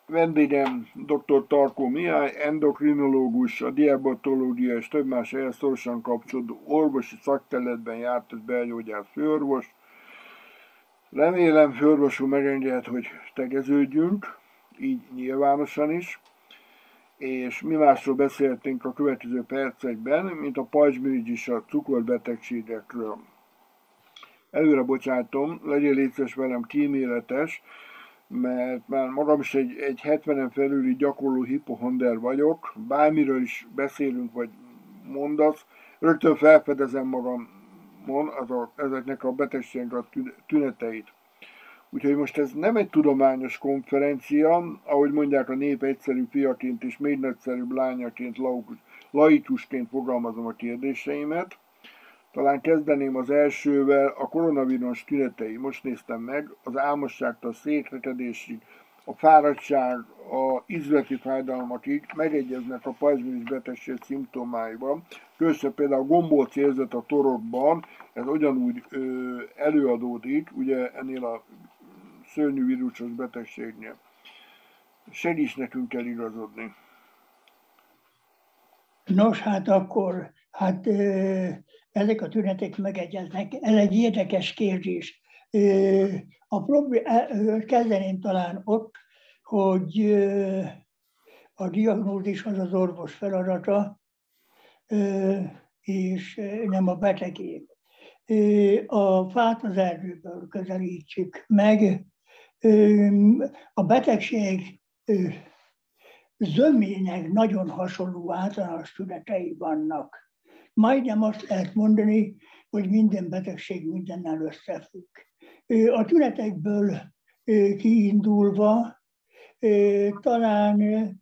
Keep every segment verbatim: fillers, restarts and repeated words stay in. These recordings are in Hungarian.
Vendégem dr. Tarkó Mihály, endokrinológus, a diabetológia és több más ehhez szorosan kapcsolódó orvosi szakterületben jártas belgyógyász főorvos. Remélem, főorvos úr megenged, hogy tegeződjünk, így nyilvánosan is, és mi másról beszéltünk a következő percekben, mint a pajzsmirigy és a cukorbetegségekről. Előre bocsátom, legyél légy szíves velem kíméletes, mert már magam is egy, egy hetvenen felüli gyakorló hipohonder vagyok, bármiről is beszélünk, vagy mondasz, rögtön felfedezem magamon az a, ezeknek a betegségnek a tüneteit. Úgyhogy most ez nem egy tudományos konferencia, ahogy mondják, a nép egyszerű fiaként és még nagyszerűbb lányaként, laikusként fogalmazom a kérdéseimet. Talán kezdeném az elsővel, a koronavírus tünetei. Most néztem meg, az álmosságtól a székrekedésig, a fáradtság, a ízleti fájdalmakig megegyeznek a pajzsmirigy betegség szimptomáiban. Különösen például a gombóc érzet a torokban, ez ugyanúgy ö, előadódik, ugye ennél a szörnyű vírusos betegségnél. Segíts nekünk eligazodni. Nos, hát akkor, hát ezek a tünetek megegyeznek. Ez egy érdekes kérdés. A problém, kezdeném talán ott, hogy a diagnózis az az orvos feladata, és nem a betegé. A fát az erdőből közelítsük meg. A betegség zömének nagyon hasonló általános tünetei vannak. Majdnem azt lehet mondani, hogy minden betegség mindennel összefügg. A tünetekből kiindulva talán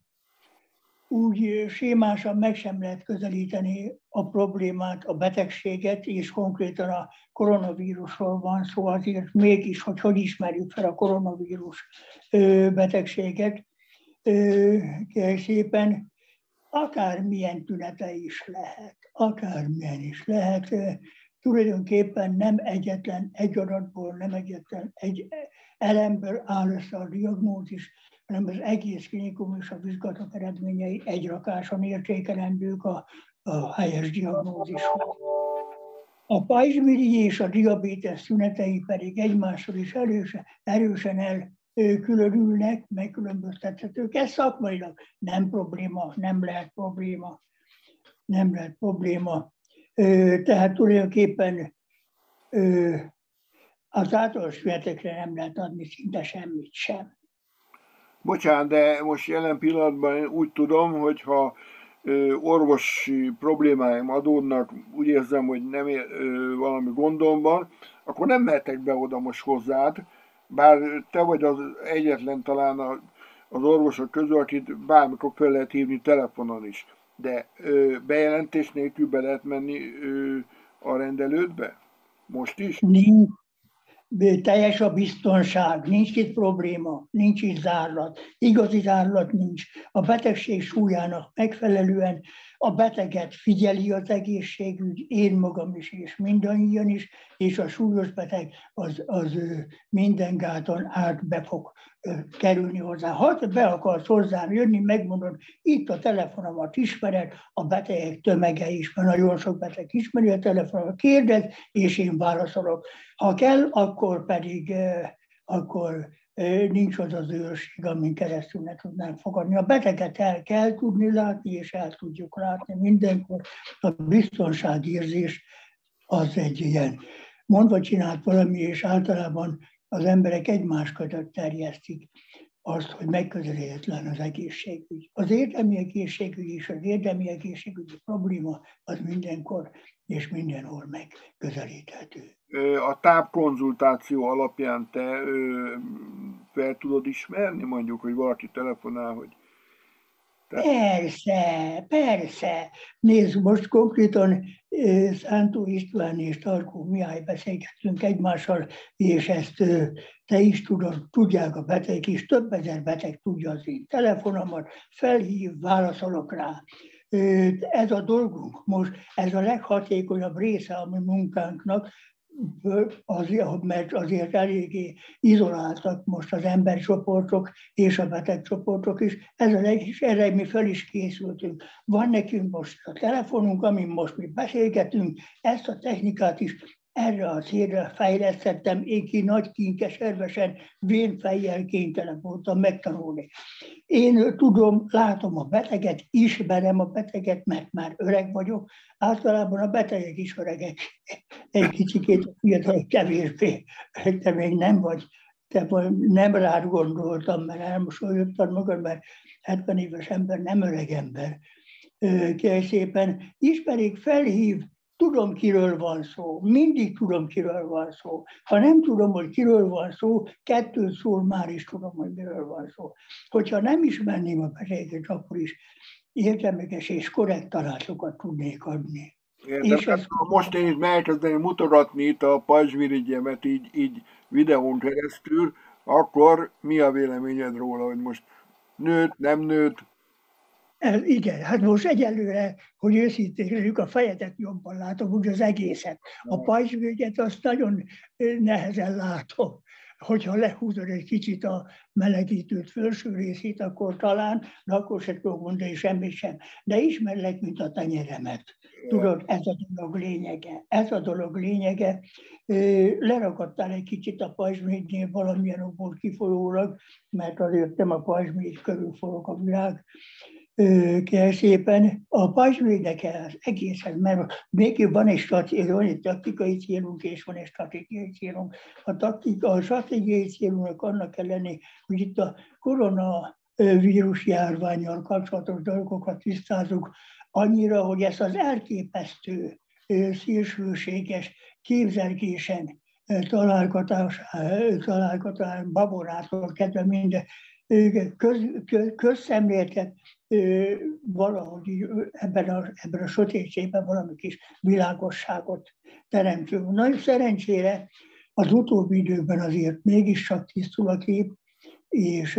úgy sémásan meg sem lehet közelíteni a problémát, a betegséget, és konkrétan a koronavírusról van szó, azért mégis, hogy hogy ismerjük fel a koronavírus betegséget, kérlek szépen, akármilyen tünete is lehet, akármilyen is lehet, tulajdonképpen nem egyetlen egy adatból, nem egyetlen egy elemből áll össze a diagnózis, hanem az egész klinikum és a vizsgálatok eredményei egy rakáson értékelendők a, a helyes diagnózishoz. A pajzsmirigy és a diabétesz tünetei pedig egymással is erősen, erősen elkülönülnek, megkülönböztethetők. Ez szakmailag nem probléma, nem lehet probléma, nem lehet probléma. Tehát tulajdonképpen az általános tünetekre nem lehet adni szinte semmit sem. Bocsánat, de most jelen pillanatban úgy tudom, hogyha orvosi problémáim adódnak, úgy érzem, hogy nem ér, valami gondom van, akkor nem mehetek be oda most hozzád, bár te vagy az egyetlen talán az orvosok közül, akit bármikor fel lehet hívni telefonon is. De bejelentés nélkül be lehet menni a rendelődbe? Most is? Nincs. Teljes a biztonság, nincs itt probléma, nincs itt zárlat, igazi zárlat nincs. A betegség súlyának megfelelően a beteget figyeli az egészségügy, én magam is, és mindannyian is, és a súlyos beteg az, az minden gáton át be fog kerülni hozzá. Ha te be akarsz hozzám jönni, megmondod, itt a telefonomat ismered, a betegek tömege is, mert nagyon sok beteg ismeri a telefonomat, kérdez, és én válaszolok. Ha kell, akkor pedig akkor nincs az az őrség, amin keresztül ne tudnánk fogadni. A beteget el kell tudni látni, és el tudjuk látni mindenkor. A biztonságérzés az egy ilyen mondva csinált valami, és általában az emberek egymás között terjesztik azt, hogy megközelíthetlen az egészségügy. Az érdemi egészségügy és az érdemi egészségügyi probléma az mindenkor és mindenhol megközelíthető. A tápkonzultáció alapján te fel tudod ismerni, mondjuk, hogy valaki telefonál, hogy... Te... Persze, persze. Nézd, most konkrétan Szántó István és Tarkó Mihály beszélgettünk egymással, és ezt te is tudod, tudják a betegek is, több ezer beteg tudja az én telefonomat, felhív, válaszolok rá. Ez a dolgunk most, ez a leghatékonyabb része a mi munkánknak, azért, mert azért eléggé izoláltak most az embercsoportok és a betegcsoportok is. Ez az egész, erre mi fel is készültünk. Van nekünk most a telefonunk, amin most mi beszélgetünk, ezt a technikát is erre a célra fejlesztettem, én ki nagy kinkeservesen, vénfejjel kénytelen voltam megtanulni. Én tudom, látom a beteget, ismerem a beteget, mert már öreg vagyok. Általában a betegek is öregek. Egy kicsikét fiatal, kevésbé. Te még nem vagy, te nem rád gondoltam, mert elmosolyogtad magad, mert hetven éves ember nem öreg ember. Kérlek szépen, ismerik, felhív, tudom, kiről van szó, mindig tudom, kiről van szó. Ha nem tudom, hogy kiről van szó, kettőt szól, már is tudom, hogy miről van szó. Hogyha nem ismerném a beteget, akkor is értelmes és korrekt tanácsokat tudnék adni. Értem, és ez... Most én itt elkezdeném mutogatni itt a pajzsmirigyemet így, így videón keresztül, akkor mi a véleményed róla, hogy most nőtt, nem nőtt? Ez, igen, hát most egyelőre, hogy őszintén legyünk, a fejedet jobban látom, úgy az egészet. A pajzsmirigyet azt nagyon nehezen látom. Hogyha lehúzod egy kicsit a melegítőt felső részét, akkor talán, de akkor se tudok mondani semmit sem. De ismerlek, mint a tenyeremet. Tudod, ez a dolog lényege. Ez a dolog lényege. Lerakadtál egy kicsit a pajzsmirigynél valamilyen okból kifolyólag, mert azért nem a pajzsmirigy körül forog a világ. Kell szépen a pajzsmirigynek az egészen, mert még van egy, van egy taktikai célunk, és van egy stratégiai célunk. A, taktika, a stratégiai célunknak annak kell lenni, hogy itt a koronavírus járvánnyal kapcsolatos dolgokat tisztázunk annyira, hogy ezt az elképesztő, szélsőséges képzelgésen találgatás, találgatás babonától kedve minden köz, köz, közszemléletet valahogy ebben a, ebben a sötétségben valami kis világosságot teremtünk. Nagy szerencsére az utóbbi időben azért mégiscsak tisztul a kép, és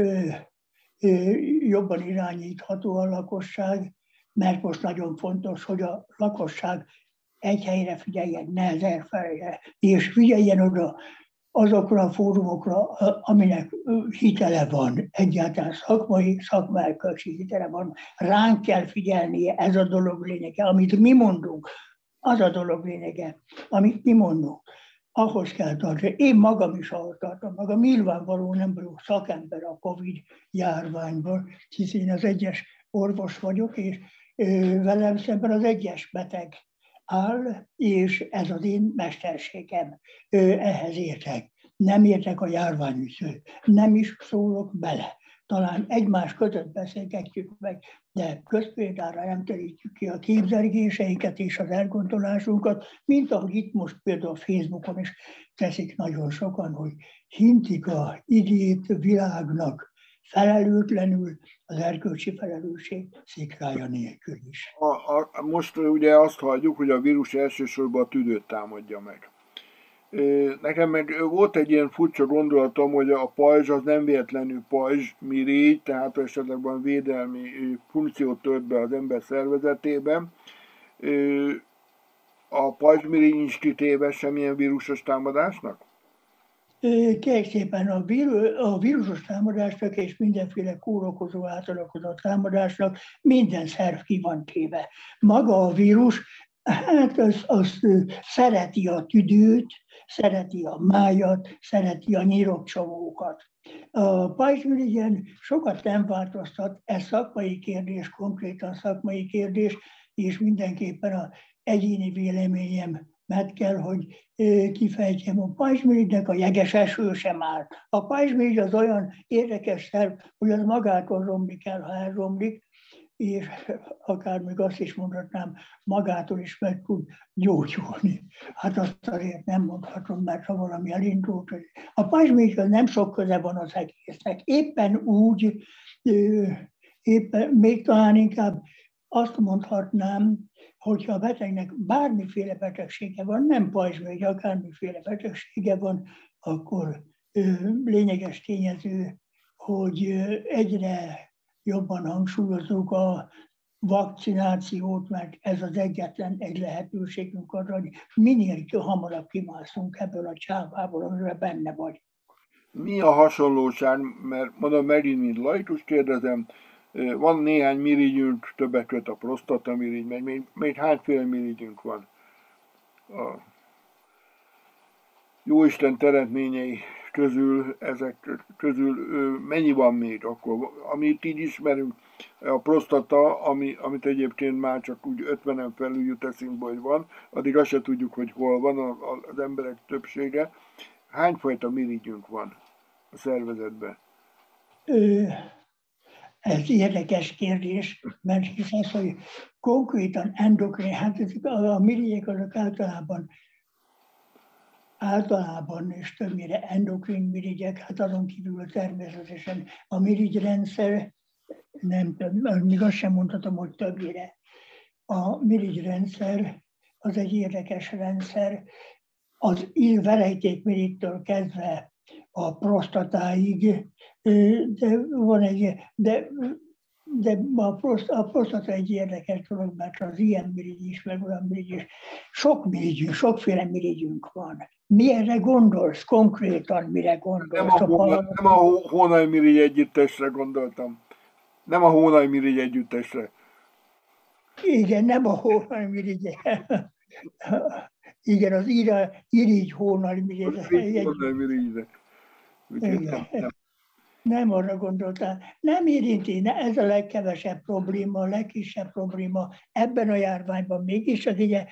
jobban irányítható a lakosság, mert most nagyon fontos, hogy a lakosság egy helyre figyeljen, ne ezer felre, és figyeljen oda azokra a fórumokra, aminek hitele van, egyáltalán szakmai, szakmálközi hitele van. Ránk kell figyelnie, ez a dolog lényege, amit mi mondunk, az a dolog lényege, amit mi mondunk. Ahhoz kell tartani. Én magam is ahhoz tartom magam. Nyilvánvalóan nem vagyok szakember a Covid járványban, hiszen én az egyes orvos vagyok, és velem szemben az egyes beteg áll, és ez az én mesterségem. Ehhez értek. Nem értek a járványügyhöz. Nem is szólok bele. Talán egymás között beszélgetjük meg, de közpéldára nem terítjük ki a képzelgéseinket és az elgondolásunkat, mint ahogy itt most például a Facebookon is teszik nagyon sokan, hogy hintik a igét világnak, felelőtlenül az erkölcsi felelősség szikrája nélkül is. A, a, most ugye azt halljuk, hogy a vírus elsősorban a tüdőt támadja meg. Nekem meg volt egy ilyen furcsa gondolatom, hogy a pajzs az nem véletlenül pajzsmirigy, tehát esetleg van védelmi funkciót tölt be az ember szervezetében. A pajzsmirigy nincs kitéve semmilyen vírusos támadásnak? Kérlek szépen, a, víru, a vírusos támadásnak és mindenféle kórokozó átalakozott támadásnak minden szerv ki van téve. Maga a vírus, hát az, az szereti a tüdőt, szereti a májat, szereti a nyirokcsomókat. A pajzsmirigyen sokat nem változtat, ez szakmai kérdés, konkrétan szakmai kérdés, és mindenképpen az egyéni véleményem mert kell, hogy kifejtjem, a pajzsmirigynek a jeges eső sem áll. A pajzsmirigy az olyan érdekes szerv, hogy az magától romlik el, ha elromlik, és akár még azt is mondhatnám, magától is meg tud gyógyulni. Hát azt azért nem mondhatom, mert ha valami elindult. A pajzsmirigyhez nem sok köze van az egésznek. Éppen úgy, éppen, még talán inkább azt mondhatnám, hogyha a betegnek bármiféle betegsége van, nem pajzsmirigy, akármiféle betegsége van, akkor lényeges tényező, hogy egyre jobban hangsúlyozunk a vakcinációt, mert ez az egyetlen egy lehetőségünk arra, hogy minél hamarabb kimászunk ebből a csávából, amiben benne vagy. Mi a hasonlóság, mert mondom, megint mint laikus kérdezem, van néhány mirigyünk, többek között a prostatamirigy, meg még, még hányféle mirigyünk van? A Jóisten teremtményei közül, ezek közül mennyi van még akkor, amit így ismerünk, a prostata, ami, amit egyébként már csak úgy ötvenen felül jut eszünkbe, hogy van, addig azt se tudjuk, hogy hol van az emberek többsége. Hányfajta mirigyünk van a szervezetben? Ez érdekes kérdés, mert hisz az, hogy konkrétan endokrin, hát a mirigyek azok általában általában és többnyire endokrin mirigyek, hát azon kívül természetesen a mirigyrendszer, nem több, még azt sem mondhatom, hogy többnyire. A mirigyrendszer az egy érdekes rendszer, az verejtékmirigytől kezdve a prostatáig, de van egy, de, de a, proszt, a prostata egy érdekes dolog, mert az ilyen mirigy is, meg olyan mirigy is. Sok mirigyünk, sokféle mirigyünk van. Milyenre gondolsz konkrétan, mire gondolsz? Nem a, hónai, nem a hónai mirigy együttesre gondoltam. Nem a hónai mirigy együttesre. Igen, nem a hónai mirigy. Igen, az irigy hónai mirigyre. Nem. nem arra gondoltál. Nem érinti, ez a legkevesebb probléma, a legkisebb probléma ebben a járványban. Mégis csak ugye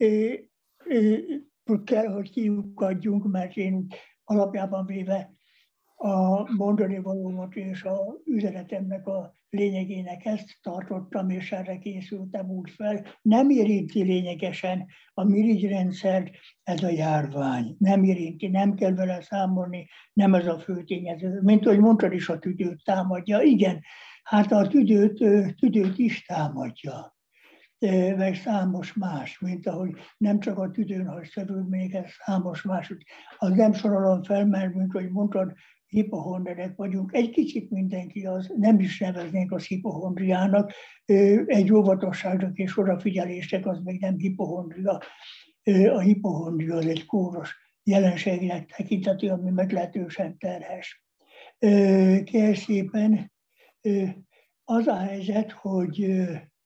kell, hogy kiukadjunk, mert én alapjában véve a mondani valómat és a üzenetemnek a lényegének ezt tartottam, és erre készültem úgy fel. Nem érinti lényegesen a mirigyrendszer, ez a járvány. Nem érinti, nem kell vele számolni, nem ez a fő tényező. Mint ahogy mondtad is, a tüdőt támadja. Igen, hát a tüdőt, tüdőt is támadja. Meg számos más, mint ahogy nem csak a tüdőn hagy szövődményeket, számos más. Az nem sorolom fel, mert mint ahogy mondtad, hipohondrerek vagyunk. Egy kicsit mindenki az, nem is neveznénk az hipohondriának, egy óvatosságnak és odafigyelésnek az még nem hipohondria. A hipohondria az egy kóros jelenségnek tekinthető, ami meglehetősen terhes. Kérlek szépen, az a helyzet, hogy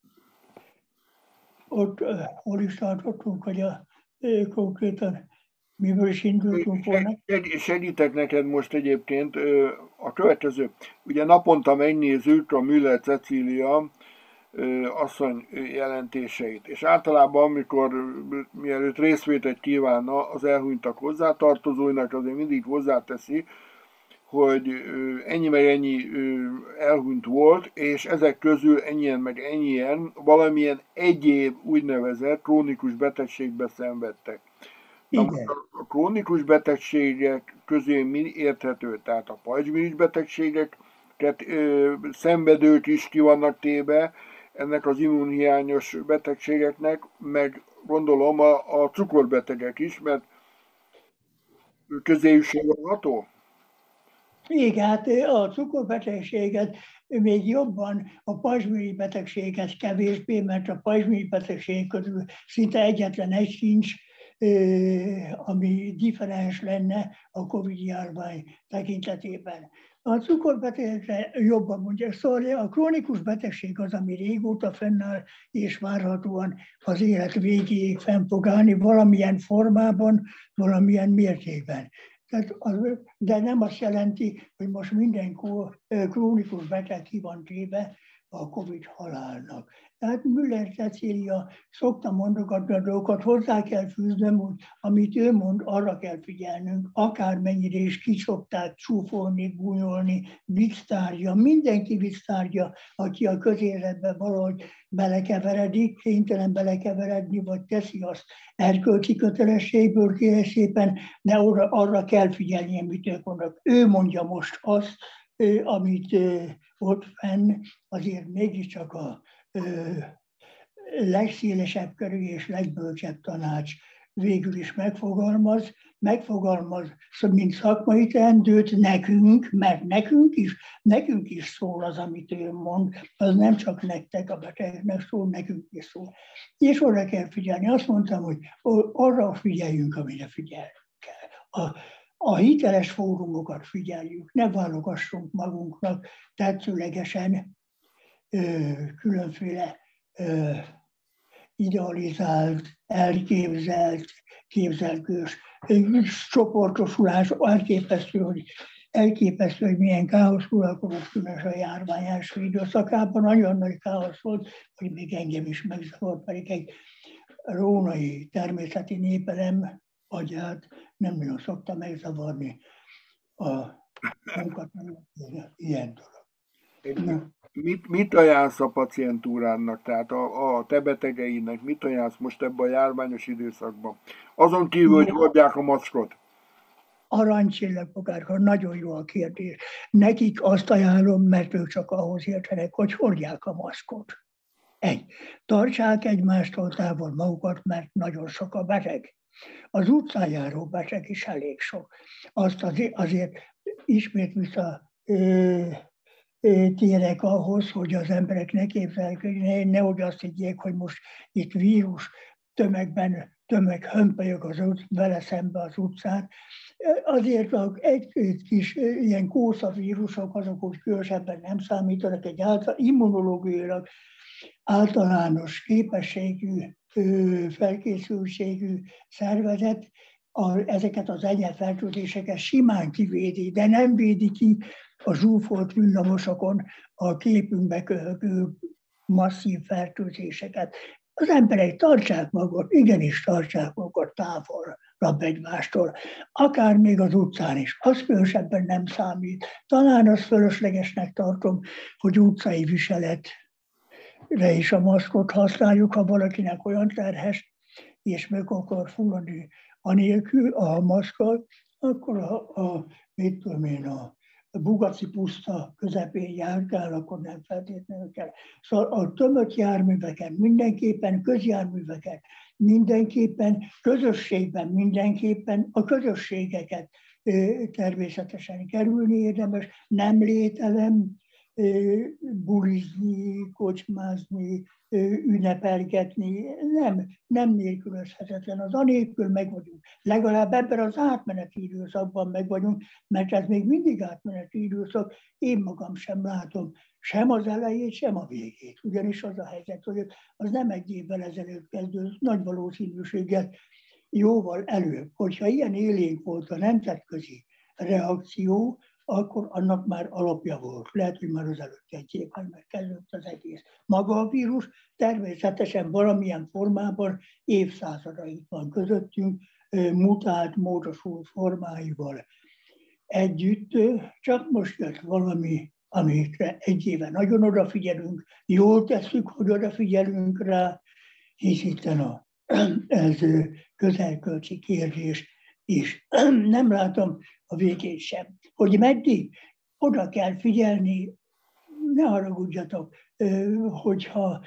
ott hol is tartottunk, hogy a konkrétan miből is indultunk volna. Segítek neked most egyébként a következő. Ugye naponta megnézzük a Müller Cecília asszony jelentéseit, és általában, amikor mielőtt részvételt kívánna az elhunytak hozzátartozóinak, azért mindig hozzáteszi, hogy ennyi meg ennyi elhunyt volt, és ezek közül ennyien meg ennyien valamilyen egyéb úgynevezett krónikus betegségbe szenvedtek. Na most a krónikus betegségek közé mi érthető? Tehát a pajzsmirigy betegségeket szenvedők is ki vannak téve ennek az immunhiányos betegségeknek, meg gondolom a, a cukorbetegek is, mert közéjük sorolható? Igen, hát a cukorbetegséget még jobban, a pajzsmirigy betegséget kevésbé, mert a pajzsmirigy betegség közül szinte egyetlen egy sincs, ami differens lenne a Covid-járvány tekintetében. A cukorbetegekre jobban mondja, szóval a krónikus betegség az, ami régóta fennáll, és várhatóan az élet végéig fenn fog állni valamilyen formában, valamilyen mértékben. Tehát az, de nem azt jelenti, hogy most minden krónikus beteg ki van téve a Covid halálnak. Tehát Müller Cecília szokta mondogatni a dolgokat, hozzá kell fűznöm, hogy amit ő mond, arra kell figyelnünk, akármennyire is ki szokták csúfolni, gúnyolni, vicctárgya, mindenki vicctárgya, aki a közéletbe valahogy belekeveredik, kénytelen belekeveredni, vagy teszi azt erkölcsi kötelességből, kérlek szépen, de arra, arra kell figyelni, amit ők mondanak. Ő mondja most azt, amit ott fenn, azért mégiscsak a legszélesebb körű és legbölcsebb tanács végül is megfogalmaz, megfogalmaz, mint szakmai teendőt nekünk, mert nekünk is, nekünk is szól az, amit ő mond, az nem csak nektek, a betegeknek szól, nekünk is szól. És oda kell figyelni. Azt mondtam, hogy arra figyeljünk, amire figyelni kell. A, a hiteles fórumokat figyeljük, ne válogassunk magunknak tetszőlegesen ö, különféle ö, idealizált, elképzelt, képzelgős csoportosulás. Elképesztő, hogy, elképesztő, hogy milyen káosz uralkodott különösen a járvány első időszakában. Nagyon nagy káosz volt, hogy még engem is megzavart, pedig egy rónai természeti népelem agyát nem nagyon szokta megzavarni a munkaterületén ilyen dolog. Na. Mit, mit ajánlsz a pacientúrának, tehát a, a te betegeinek, mit ajánlsz most ebben a járványos időszakban? Azon kívül, hogy hordják a maszkot. Aranycsillagokárka, nagyon jó a kérdés. Nekik azt ajánlom, mert ők csak ahhoz értenek, hogy hordják a maszkot. Egy. Tartsák egymástól távol magukat, mert nagyon sok a beteg. Az utcán járó beteg is elég sok. Azt azért, azért ismét vissza ö, térek ahhoz, hogy az emberek ne képzeljék, ne, nehogy azt higgyék, hogy most itt vírus tömegben, tömeg hömpölyög az ut- vele szembe az utcán. Azért egy kis ilyen kószavírusok, azok úgy különösebben nem számítanak, egy által, immunológiailag általános képességű, felkészültségű szervezet a, ezeket az enyerfertőzéseket simán kivédi, de nem védi ki a zsúfolt villamosokon a képünkbe köhögő masszív fertőzéseket. Az emberek tartsák magukat, igenis tartsák magukat távolabb egymástól, akár még az utcán is. Az különösebben nem számít. Talán az fölöslegesnek tartom, hogy utcai viseletre is a maszkot használjuk, ha valakinek olyan terhes, és meg akar fulladni anélkül a maszkkal, akkor a, a mit tudom én, a Bugaci puszta közepén járkál, akkor nem feltétlenül kell. Szóval a tömött járműveken mindenképpen, közjárműveken mindenképpen, közösségben mindenképpen, a közösségeket természetesen kerülni érdemes, nem lételem, bulizni, kocsmázni, ünnepelgetni, nem, nem nélkülözhetetlen. Az anélkül meg vagyunk. Legalább ebben az átmeneti időszakban meg vagyunk, mert ez még mindig átmeneti időszak. Én magam sem látom sem az elejét, sem a végét. Ugyanis az a helyzet, hogy az nem egy évvel ezelőtt kezdődött, nagy valószínűséggel jóval előbb. Hogyha ilyen élénk volt a nemzetközi reakció, akkor annak már alapja volt. Lehet, hogy már az előtt egy év, hogy megkezdődött az egész. Maga a vírus természetesen valamilyen formában évszázadait van közöttünk, mutált, módosult formáival együtt. Csak most jött valami, amikre egy éve nagyon odafigyelünk, jól tesszük, hogy odafigyelünk rá, hisz itten a, ez közelkölcsi kérdés is. Nem látom a végét sem. Hogy meddig? Oda kell figyelni, ne haragudjatok, hogyha,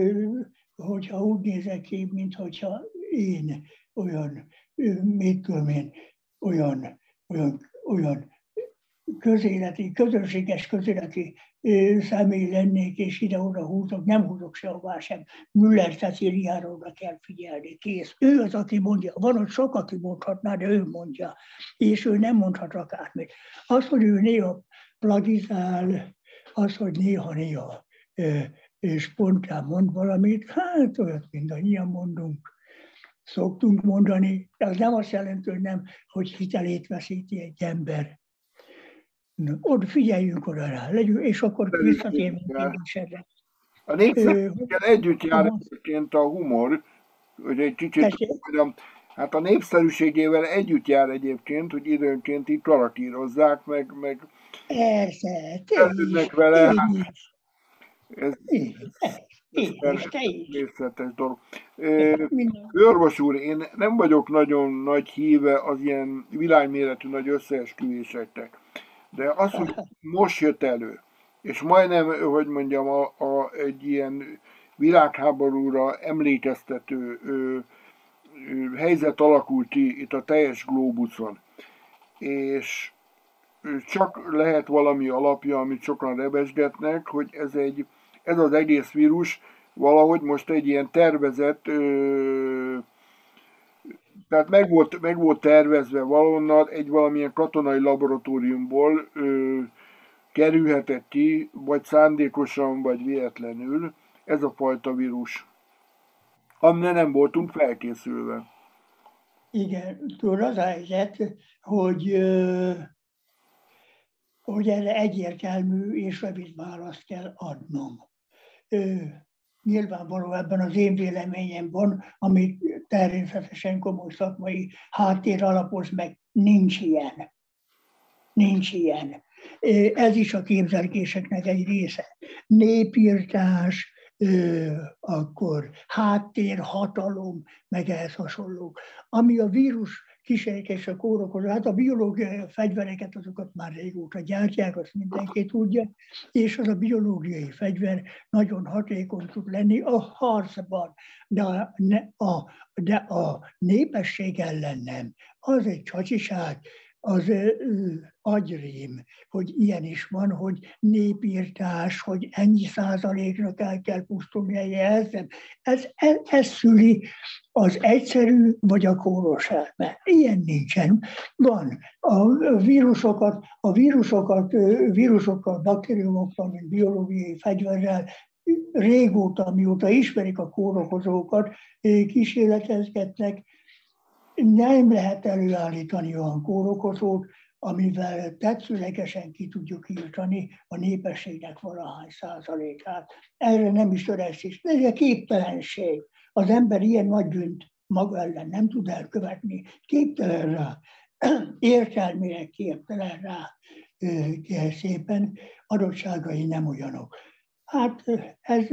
hogyha úgy nézek ki, mint hogyha én olyan, mit tudom én, olyan, olyan, olyan közéleti, közönséges közéleti személy lennék, és ide-oda húzok, nem húzok sehová sem. Müller Cecíliára oda kell figyelni, kész. Ő az, aki mondja. Van ott sok, aki mondhatná, de ő mondja. És ő nem mondhat akármit. Az, hogy ő néha plagizál, az, hogy néha-néha spontán mond valamit, hát olyat mindannyian mondunk. Szoktunk mondani, de az nem azt jelenti, hogy nem, hogy hitelét veszíti egy ember. Na, oda figyeljünk oda rá, legyünk, és akkor visszatérünk kérdésedre. A népszerűséggel együtt jár egyébként a humor, hogy egy kicsit, hát a népszerűségével együtt jár egyébként, hogy időnként itt karatírozzák, meg, meg Persze, elődnek vele. Ez, részletes dolog. Orvos úr, én nem vagyok nagyon nagy híve az ilyen világméretű nagy összeesküvéseknek. De az, hogy most jött elő, és majdnem, hogy mondjam, a, a, egy ilyen világháborúra emlékeztető ö, helyzet alakult ki itt a teljes glóbuszon, és csak lehet valami alapja, amit sokan rebesgetnek, hogy ez, egy, ez az egész vírus valahogy most egy ilyen tervezett, ö, tehát meg volt, meg volt tervezve valahonnan, egy valamilyen katonai laboratóriumból ö, kerülhetett ki, vagy szándékosan, vagy véletlenül ez a fajta vírus, amire nem voltunk felkészülve. Igen, tudod, az a helyzet, hogy, hogy erre egyértelmű és rövid választ kell adnom. Nyilvánvaló ebben az én véleményem van, amit természetesen komoly szakmai háttér alapoz meg, nincs ilyen. Nincs ilyen. Ez is a képzelgéseknek egy része. Népírtás, akkor háttér, hatalom, meg ehhez hasonlók. Ami a vírus kísérletésre kórokozó, hát a biológiai fegyvereket, azokat már régóta gyártják, azt mindenki tudja, és az a biológiai fegyver nagyon hatékony tud lenni a harcban, de a, a, de a népesség ellen nem. Az egy csacsiság, az agyrém, hogy ilyen is van, hogy népírtás, hogy ennyi százaléknak el kell pusztulni, ez, ez, ez, ez szüli az egyszerű vagy a kóros elme. Ilyen nincsen. Van. A vírusokat, a vírusokat, vírusokkal, baktériumokkal, mint biológiai fegyverrel régóta, mióta ismerik a kórokozókat, kísérletezgetnek. Nem lehet előállítani olyan kórokozót, amivel tetszőlegesen ki tudjuk írtani a népességnek valahány százalékát. Erre nem is törekszik. Ez egy képtelenség. Az ember ilyen nagy bűnt maga ellen nem tud elkövetni. Képtelen rá, értelmileg képtelen rá, kell szépen, adottságai nem olyanok. Hát ez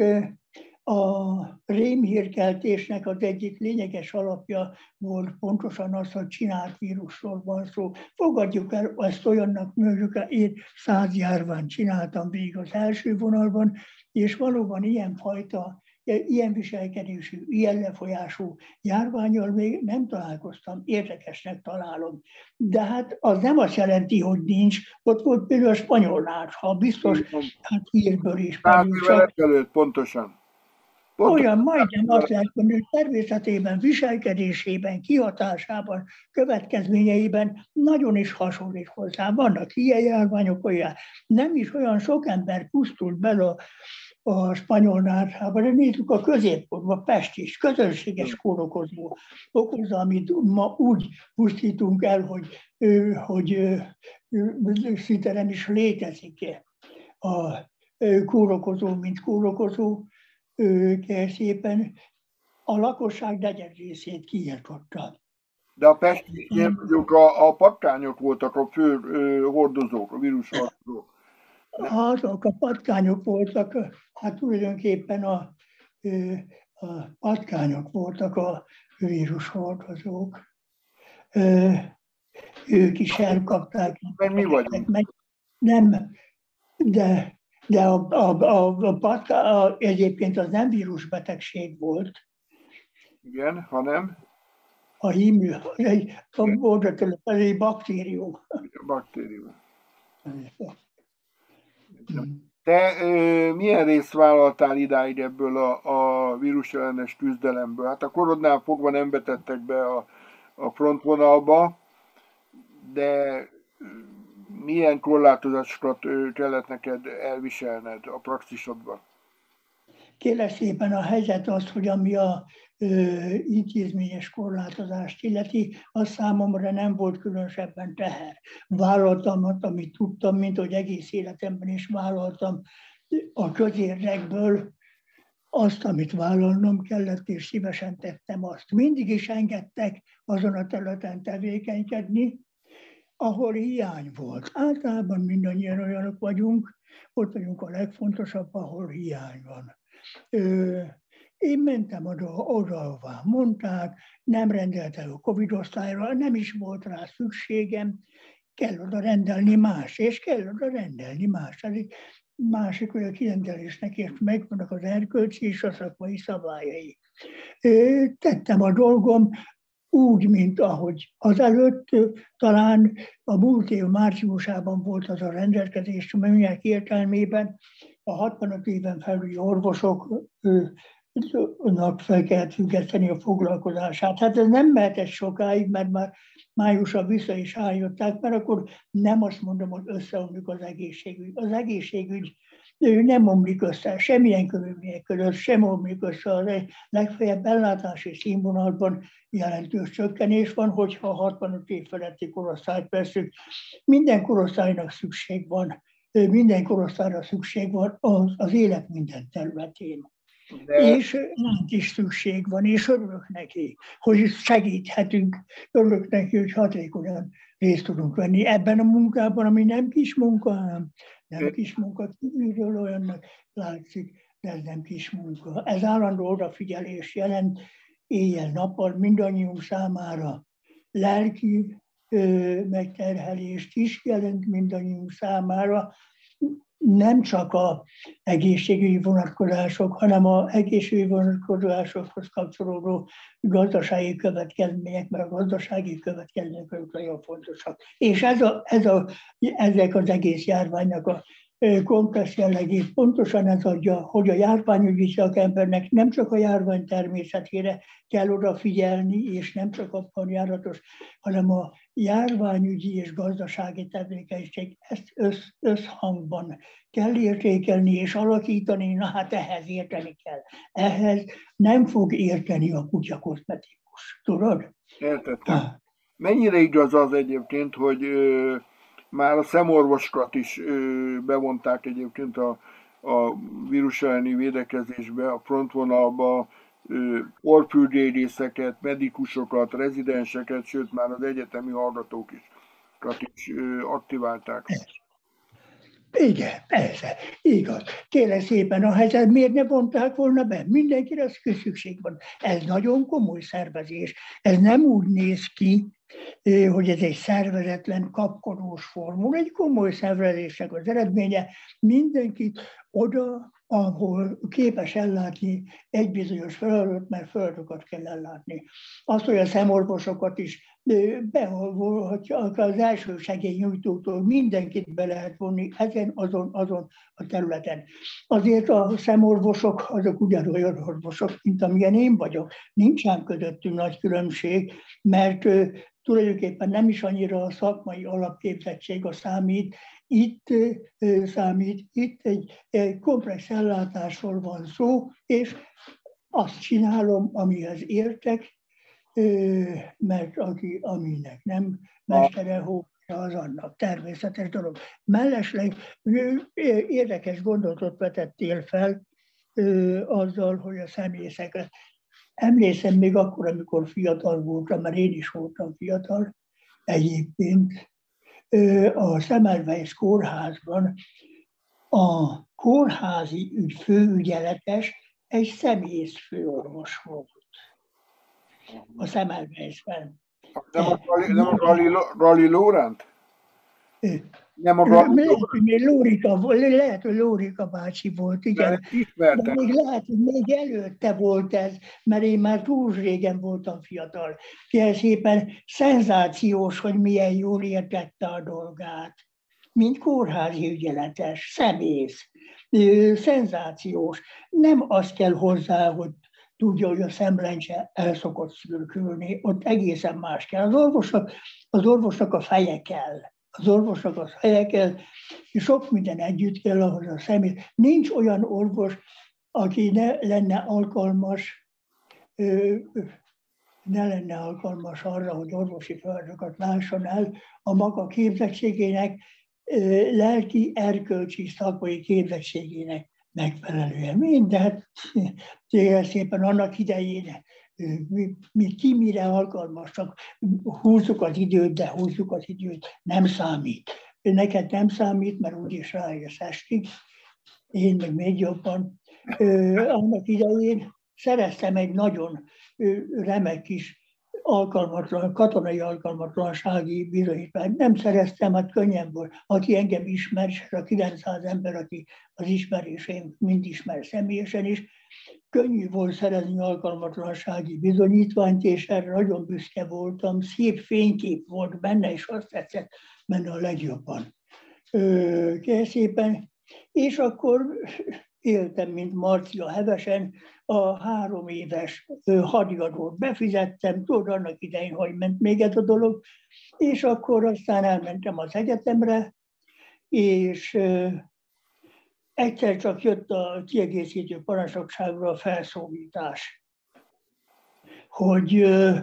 a rémhírkeltésnek az egyik lényeges alapja volt pontosan az, hogy csinált vírusról van szó. Fogadjuk el, ezt olyannak mondjuk, én száz járványt csináltam végig az első vonalban, és valóban ilyenfajta, ilyen viselkedésű, ilyen lefolyású járvánnyal még nem találkoztam, érdekesnek találom. De hát az nem azt jelenti, hogy nincs. Ott volt például a spanyolnál, ha biztos, hát hírből is. Száz évvel ezelőtt pontosan. Pontosan. Olyan majdnem azt lehet mondani, hogy természetében, viselkedésében, kihatásában, következményeiben nagyon is hasonlít hozzá. Vannak ilyen járványok, olyan. Nem is olyan sok ember pusztult bele a, a spanyol nárhába, de nézzük a középkorban, Pest is, közönséges kórokozó okozza, amit ma úgy pusztítunk el, hogy, hogy szinte nem is létezik a kórokozó, mint kórokozó. Ők szépen a lakosság negyed részét kiirtotta. De a pestiek, a, a patkányok voltak a fő ö, hordozók, a vírus hordozók. Azok a patkányok voltak, hát tulajdonképpen a, a patkányok voltak a vírus hordozók. Ők is elkapták. Meg mi vagyunk? Meg, nem, de De a, a, a, a patka, a, egyébként az nem vírusbetegség volt. Igen, hanem? A hímű, egy, a, egy baktérium. A baktérium. Te ö, milyen részt vállaltál idáig ebből a, a vírusellenes küzdelemből? Hát a korodnál fogva nem betettek be a, a frontvonalba, de milyen korlátozásokat kellett neked elviselned a praxisodban? Kérlek szépen, a helyzet az, hogy ami a ö, intézményes korlátozást illeti, az számomra nem volt különösebben teher. Vállaltam, amit tudtam, mint hogy egész életemben is vállaltam a közérdekből azt, amit vállalnom kellett, és szívesen tettem azt. Mindig is engedtek azon a területen tevékenykedni, ahol hiány volt. Általában mindannyian olyanok vagyunk, ott vagyunk a legfontosabb, ahol hiány van. Ö, én mentem oda, oda, ahová mondták, nem rendeltek a Covid osztályra, nem is volt rá szükségem, kell oda rendelni más, és kell oda rendelni más. Ez egy másik olyan kirendelésnek, és megvannak az erkölcsi és a szakmai szabályai. Ö, tettem a dolgom, úgy, mint ahogy azelőtt, talán a múlt év márciusában volt az a rendelkezés, melynek értelmében a hatvanöt éven felüli orvosoknak fel kellett függeszteni a foglalkozását. Hát ez nem mehetett sokáig, mert már májusra vissza is állították, mert akkor nem azt mondom, hogy összeomlik az egészségügy. Az egészségügy nem omlik össze, semmilyen körülmények között sem omlik össze, az egy legfeljebb ellátási színvonalban jelentős csökkenés van, hogyha hatvanöt év feletti korosztályt veszünk. Minden korosztálynak szükség van, minden korosztályra szükség van az, az élet minden területén. De... És ránk is szükség van, és örülök neki, hogy segíthetünk, örülök neki, hogy hatékonyan részt tudunk venni ebben a munkában, ami nem kis munka, hanem nem kis munka, kívülről olyannak látszik, de ez nem kis munka. Ez állandó odafigyelés jelent éjjel-nappal mindannyiunk számára, lelki ö, megterhelést is jelent mindannyiunk számára, nem csak az egészségügyi vonatkozások, hanem az egészségügyi vonatkozásokhoz kapcsolódó gazdasági következmények, mert a gazdasági következmények nagyon fontosak. És ez a, ez a, ezek az egész járványnak a komplex jellegét pontosan ez adja, hogy a járványügyi szakembernek nem csak a járvány természetére kell odafigyelni, és nem csak a járatos, hanem a járványügyi és gazdasági tevékenység ezt össz, összhangban kell értékelni és alakítani, na hát ehhez érteni kell. Ehhez nem fog érteni a kutyakozmetikus, tudod? Értettem. Ha. Mennyire igaz az egyébként, hogy ö, már a szemorvosokat is ö, bevonták egyébként a, a vírus elleni védekezésbe, a frontvonalba, orrfülgérészeket, medikusokat, rezidenseket, sőt már az egyetemi hallgatók is, is ö, aktiválták. Igen, persze, igaz. Kérlek szépen, a helyzet miért ne vonták volna be? Mindenkire szükség van. Ez nagyon komoly szervezés. Ez nem úgy néz ki, hogy ez egy szervezetlen, kapkodós formula, egy komoly szervezésnek az eredménye. Mindenkit oda, ahol képes ellátni egy bizonyos feladatot, mert feladatokat kell ellátni. Azt, hogy a szemorvosokat is beolvolhatja, az első segélynyújtótól mindenkit be lehet vonni ezen, azon, azon a területen. Azért a szemorvosok azok ugyanolyan orvosok, mint amilyen én vagyok. Nincs ám közöttünk nagy különbség, mert tulajdonképpen nem is annyira a szakmai alapképzettség a számít, itt számít, itt egy, egy komplex ellátásról van szó, és azt csinálom, amihez értek, mert aki, aminek nem mestere hója, az annak természetes dolog. Mellesleg érdekes gondolatot vetettél fel azzal, hogy a személyzeket. Emlékszem még akkor, amikor fiatal voltam, mert én is voltam fiatal, egyébként a Semmelweis kórházban a kórházi ügy főügyeletes egy személyes főorvos volt a Semmelweisben. Nem a Rally Lórend? Nem a Rally Lórika, lehet, hogy Lórika bácsi volt, igen. De még lehet, hogy még előtte volt ez, mert én már túl régen voltam fiatal. Kérlek szépen szenzációs, hogy milyen jól értette a dolgát. Mint kórházi ügyeletes, szemész, szenzációs. Nem az kell hozzá, hogy tudja, hogy a szemlencse el szokott szürkülni, ott egészen más kell. Az orvosnak, az orvosnak a feje kell. Az orvosnak a feje kell, és sok minden együtt kell ahhoz a személy. Nincs olyan orvos, aki ne lenne alkalmas, ne lenne alkalmas arra, hogy orvosi feladatokat lásson el a maga képzettségének, lelki, erkölcsi, szakmai képzettségének megfelelően. Mindent szépen annak idején mi, mi ki mire alkalmas, csak húzzuk az időt, de húzzuk az időt, nem számít. Neked nem számít, mert úgyis rájössz estig. Én meg még jobban. Annak idején szereztem egy nagyon remek kis alkalmatlan, katonai alkalmatlansági bizonyítványt nem szereztem, hát könnyen volt. Aki engem ismer, és a kilencszáz ember, aki az ismerésém mind ismer személyesen is, könnyű volt szerezni alkalmatlansági bizonyítványt, és erre nagyon büszke voltam. Szép fénykép volt benne, és azt tetszett benne a legjobban. Ö, szépen. És akkor éltem, mint Marcia hevesen, a három éves hadiadót befizettem, tudod, annak idején, hogy ment még ez a dolog, és akkor aztán elmentem az egyetemre, és egyszer csak jött a kiegészítő parancsnokságra a felszólítás, hogy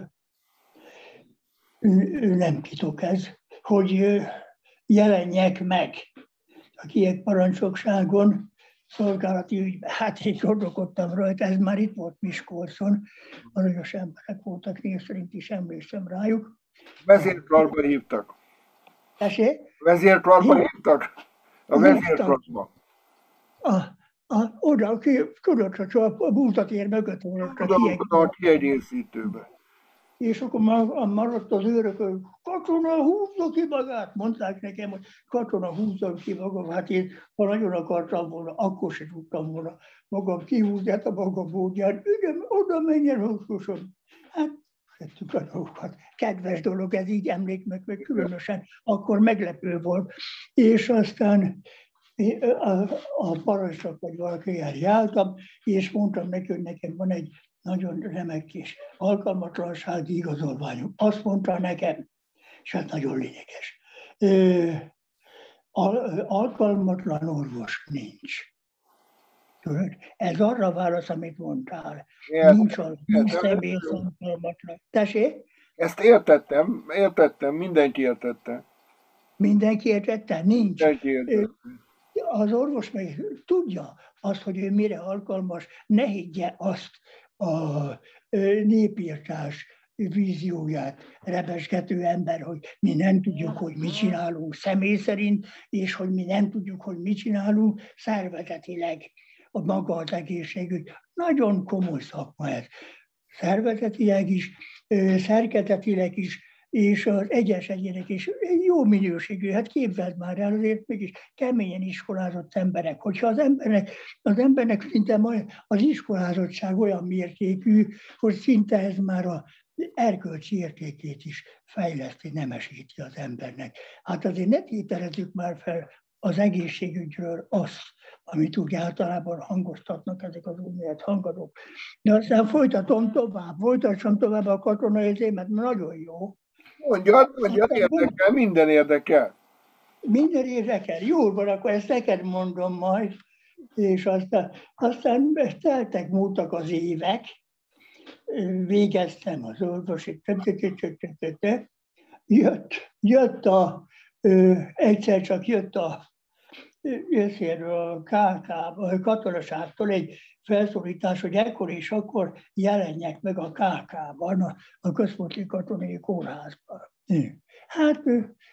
nem titok ez, hogy jelenjek meg a kieg parancsnokságon, szolgálati ügyben. Hát én gondolkodtam rajta, ez már itt volt Miskolcon, aranyos emberek voltak, név szerint is emlékszem rájuk. Vezérkarban hívtak. Tessék? Vezérkarban hívtak? A vezérkarban. A, a, oda, ki, tudod, hogy a búzatér mögött volt a kieg. A kiegészítőben. És akkor maradt az őrök, hogy katona húzza ki magát, mondták nekem, hogy katona húzza ki magam. Hát én, ha nagyon akartam volna, akkor se tudtam volna magam kihúzni, hát a magam módján, igen, oda menjen hosszosan. Hát, tettük a dolgokat. Kedves dolog, ez így emlék meg, meg különösen, akkor meglepő volt. És aztán a, a parancsnok vagy valakivel jártam, és mondtam neki, hogy nekem van egy nagyon remek kis alkalmatlansági igazolványom. Azt mondta nekem, és hát nagyon lényeges, al- alkalmatlan orvos nincs. Tudod? Ez arra válasz, amit mondtál. Értem. Nincs, nincs személyes alkalmatlan. Tessék? Ezt értettem, értettem, mindenki értette. Mindenki értette? Nincs. Mindenki értette. Az orvos meg tudja azt, hogy ő mire alkalmas, ne higgye azt a népírtás vízióját rebesgető ember, hogy mi nem tudjuk, hogy mit csinálunk személy szerint, és hogy mi nem tudjuk, hogy mit csinálunk szervezetileg. A maga az egészségügy. Nagyon komoly szakma ez. Szervezetileg is, szerkezetileg is, és az egyes egyének is jó minőségű. Hát képzeld már el, azért mégis keményen iskolázott emberek. Hogyha az embernek, az embernek szinte az iskolázottság olyan mértékű, hogy szinte ez már az erkölcsi értékét is fejleszti, nemesíti az embernek. Hát azért ne tételezzük már fel az egészségügyről azt, amit úgy általában hangoztatnak ezek az úgynevezett hangadók. De aztán folytatom tovább, folytassam tovább a katonai érzé, mert nagyon jó. Mondjad, mondjad, érdekel, minden érdekel. Minden érdekel. Jól van, akkor ezt neked mondom majd. És aztán, aztán teltek, múltak az évek, végeztem az orvosi, jött, jött a, egyszer csak jött a részéről a ká ká, a katonaságtól egy felszólítás, hogy ekkor és akkor jelenjek meg a ká ká-ban, a, a Központi Katonai Kórházban. Hát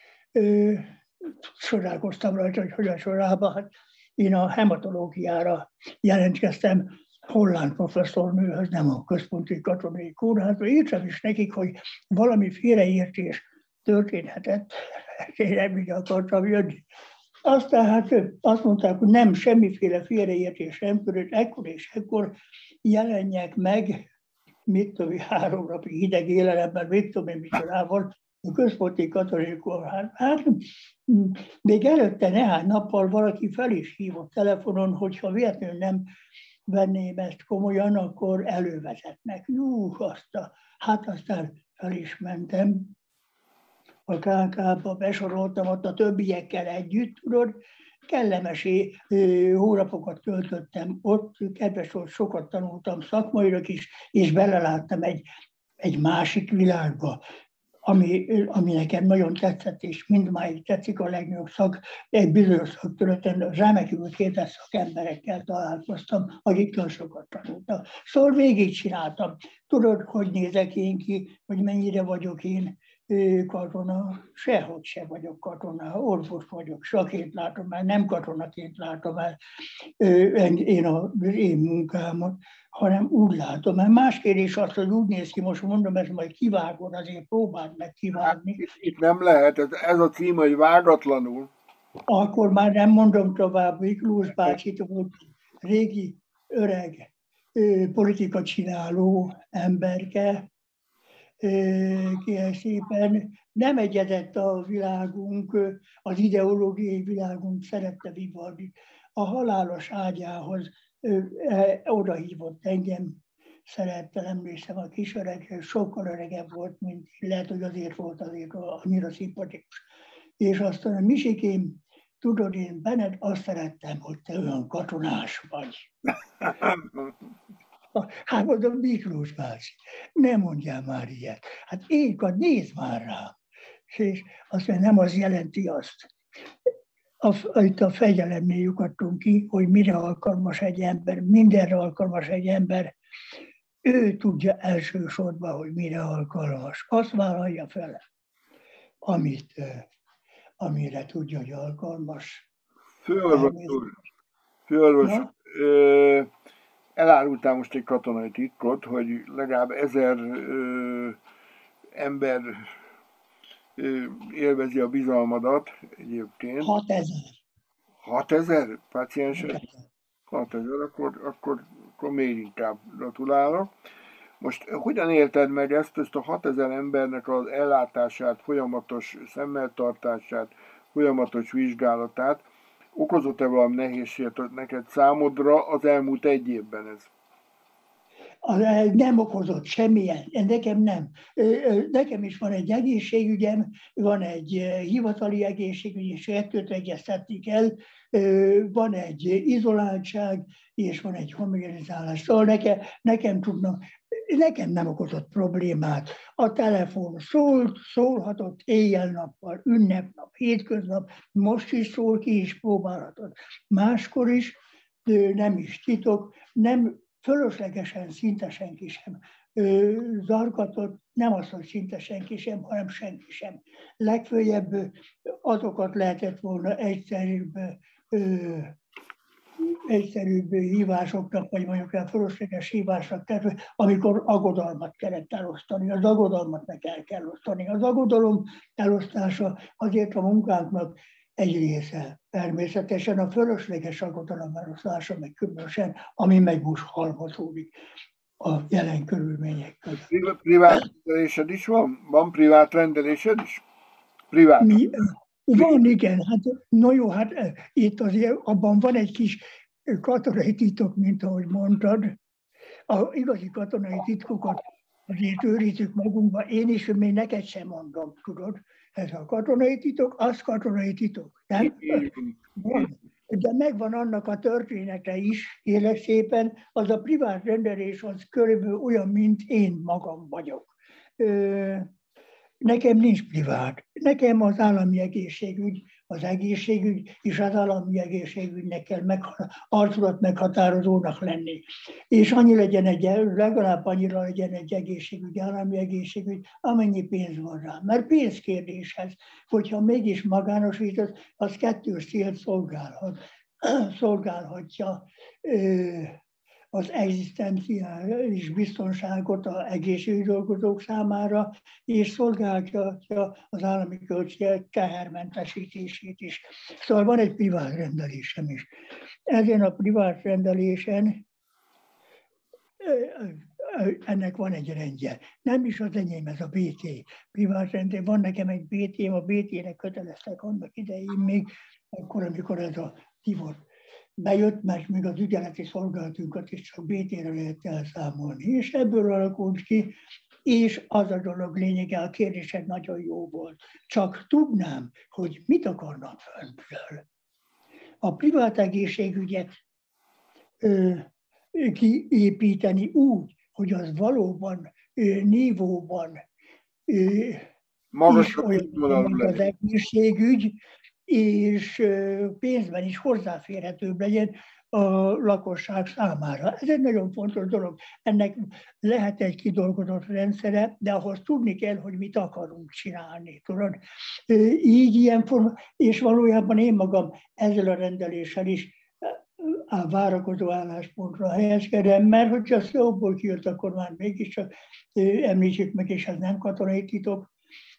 csodálkoztam rajta, hogy hogyan sorában. Hát én a hematológiára jelentkeztem holland professzornőhöz, nem a Központi Katonai Kórházba. Írtam is nekik, hogy valami félreértés történhetett, én nem így akartam jönni. Aztán hát azt mondták, hogy nem, semmiféle félreértés nem körült, ekkor és ekkor jelenjek meg, mit tudom, három napig hideg élelemben, mit tudom én micsodával, a Központi Katonai Kórház. Hát még előtte néhány nappal valaki fel is hívott telefonon, hogyha véletlenül nem venném ezt komolyan, akkor elővezetnek. Jú, azt a, hát aztán fel is mentem. A ká ká-ba besoroltam ott a többiekkel együtt, tudod, kellemes hónapokat töltöttem ott, kedves volt, sokat tanultam szakmailag is, és beleláttam egy, egy másik világba, ami, ami nekem nagyon tetszett, és mindmáig tetszik a legnagyobb szak, egy bizonyos szakterületen remekül képzett szakemberekkel találkoztam, akik nagyon sokat tanultak. Szóval végigcsináltam. Tudod, hogy nézek én ki, hogy mennyire vagyok én katona, sehogy se vagyok katona, orvos vagyok, saként látom el, nem katonaként látom el én az én munkámat, hanem úgy látom el. Más kérdés az, hogy úgy néz ki, most mondom, ezt majd kivágod, azért próbáld meg kivágni. Hát, itt nem lehet, ez, ez a cím, hogy vágatlanul. Akkor már nem mondom tovább, Miklós bácsit, volt régi, öreg, politika csináló emberke, kérlek szépen, nem egyedett a világunk, az ideológiai világunk szerette Vivaldi. A halálos ágyához oda hívott engem, szerettem, emlékszem, a kis öreg, sokkal öregebb volt, mint lehet, hogy azért volt azért annyira szimpatikus. És azt mondja, Misikém, tudod, én benned azt szerettem, hogy te olyan katonás vagy. Hát mondom, Miklós bácsi, ne mondjál már ilyet. Hát én, nézd már rám. És azt mondja, nem az jelenti azt. A, itt a fegyelemnél lyukadtunk ki, hogy mire alkalmas egy ember, mindenre alkalmas egy ember. Ő tudja elsősorban, hogy mire alkalmas. Azt vállalja fel, amit, amire tudja, hogy alkalmas. Főorvos úr, főorvos, ö, elárultál most egy katonai titkot, hogy legalább ezer ö, ember ö, élvezi a bizalmadat egyébként. Hatezer. Hatezer páciensek? Hatezer, akkor, akkor, akkor még inkább gratulálok. Most hogyan élted meg ezt, ezt a hatezer embernek az ellátását, folyamatos szemmeltartását, folyamatos vizsgálatát? Okozott-e valami nehézséget neked számodra az elmúlt egy évben ez? Nem okozott semmilyen, nekem nem. Nekem is van egy egészségügyem, van egy hivatali egészségügy, és kettőt egyeztették el, van egy izoláltság, és van egy homogenizálás. Szóval nekem, nekem tudnak, nekem nem okozott problémát. A telefon szólt, szólhatott éjjel-nappal, ünnepnap, hétköznap, most is szól, ki is próbálhatod. Máskor is, nem is titok, nem fölöslegesen szinte senki sem zargatott, nem az, hogy szinte senki sem, hanem senki sem. Legfőjebb azokat lehetett volna egyszerűbb, egyszerűbb hívásoknak, vagy mondjuk el fölösleges hívásnak terve, amikor aggodalmat kellett elosztani. Az aggodalmat meg el kell osztani. Az aggodalom elosztása azért a munkánknak egy része. Természetesen a fölösleges aggodalom elosztása, meg különösen, ami meg most halmozódik a jelen körülmények között. Privát rendelésed is van? Van privát rendelésed is? Privát. Mi? Van, igen. Hát, no jó, hát itt azért abban van egy kis katonai titok, mint ahogy mondtad. A igazi katonai titkokat azért őrizzük magunkba. Én is, még neked sem mondom, tudod. Ez a katonai titok, az katonai titok. Nem? De megvan annak a története is, kérlek szépen, az a privát rendelés az körülbelül olyan, mint én magam vagyok. Nekem nincs privát. Nekem az állami egészségügy, az egészségügy és az állami egészségügynek kell meg, arculat meghatározónak lenni. És annyi legyen egy, legalább annyira legyen egy egészségügy, állami egészségügy, amennyi pénz van rá. Mert pénzkérdéshez, hogyha mégis magánosított, az kettős célt szolgálhat, szolgálhatja az egzisztenciális biztonságot az egészségügyi dolgozók számára, és szolgálja az állami költségek tehermentesítését is. Szóval van egy privát rendelésem is. Ezen a privát rendelésen ennek van egy rendje. Nem is az enyém, ez a bé té. Privát rendelés. Van nekem egy bé té-m, a bé té-nek köteleztek annak idején még, akkor, amikor ez a divort bejött, mert még az ügyeleti szolgálatunkat is csak bé té-re lehet elszámolni. És ebből alakult ki, és az a dolog lényege, a kérdésed nagyon jó volt. Csak tudnám, hogy mit akarnak föntről. A privát egészségügyet ö, kiépíteni úgy, hogy az valóban ö, nívóban ö, is olyan, mint az egészségügy, és pénzben is hozzáférhetőbb legyen. a lakosság számára. Ez egy nagyon fontos dolog. Ennek lehet egy kidolgozott rendszere, de ahhoz tudni kell, hogy mit akarunk csinálni. Tudod? Így ilyen forma, és valójában én magam ezzel a rendeléssel is a várakozó álláspontra helyezkedem, mert hogyha szóból kijött, akkor már mégiscsak említsük meg, és ez nem katonai titok.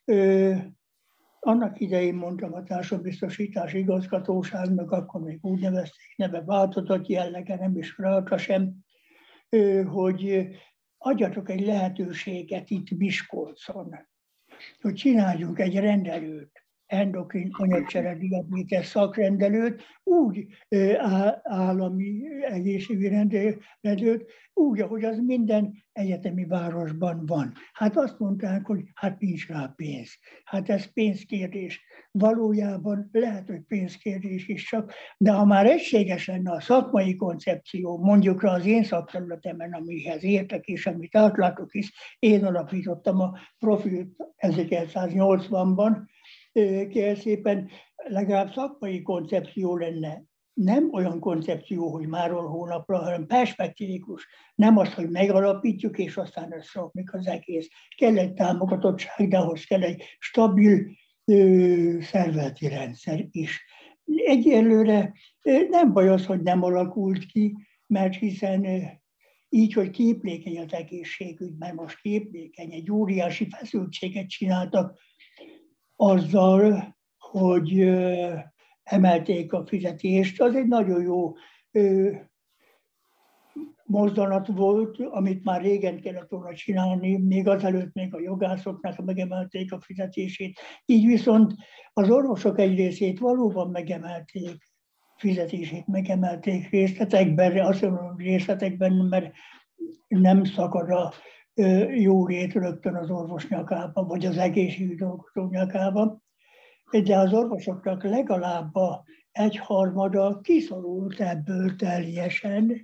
Annak idején mondtam a társadalombiztosítási igazgatóságnak, akkor még úgy nevezték, neve változott jellege, nem is rajta sem, hogy adjatok egy lehetőséget itt Miskolcon, hogy csináljunk egy rendelőt, endokrin anyagcsere diabétes szakrendelőt, úgy állami egészségügyi rendelőt, úgy, ahogy az minden egyetemi városban van. Hát azt mondták, hogy hát nincs rá pénz. Hát ez pénzkérdés. Valójában lehet, hogy pénzkérdés is csak, de ha már egységes lenne a szakmai koncepció, mondjuk rá az én szakterületemen, amihez értek és amit átlátok is, én alapítottam a Profilt ezerkilencszáznyolcvanban, kérlek szépen, legalább szakmai koncepció lenne. Nem olyan koncepció, hogy máról hónapra, hanem perspektívikus. Nem az, hogy megalapítjuk, és aztán összerakjuk az egész. Kell egy támogatottság, de ahhoz kell egy stabil ö, szervezeti rendszer is. Egyelőre nem baj az, hogy nem alakult ki, mert hiszen így, hogy képlékeny az egészségügy, mert most képlékeny, egy óriási feszültséget csináltak azzal, hogy ö, emelték a fizetést. Az egy nagyon jó ö, mozzanat volt, amit már régen kellett volna csinálni, még azelőtt még a jogászoknak megemelték a fizetését. Így viszont az orvosok egy részét valóban megemelték, fizetését megemelték részletekben, azt mondom részletekben, mert nem szakad a jó lét rögtön az orvos nyakába, vagy az egészségügyi dolgozó nyakába, de az orvosoknak legalább a egyharmada kiszorult ebből teljesen.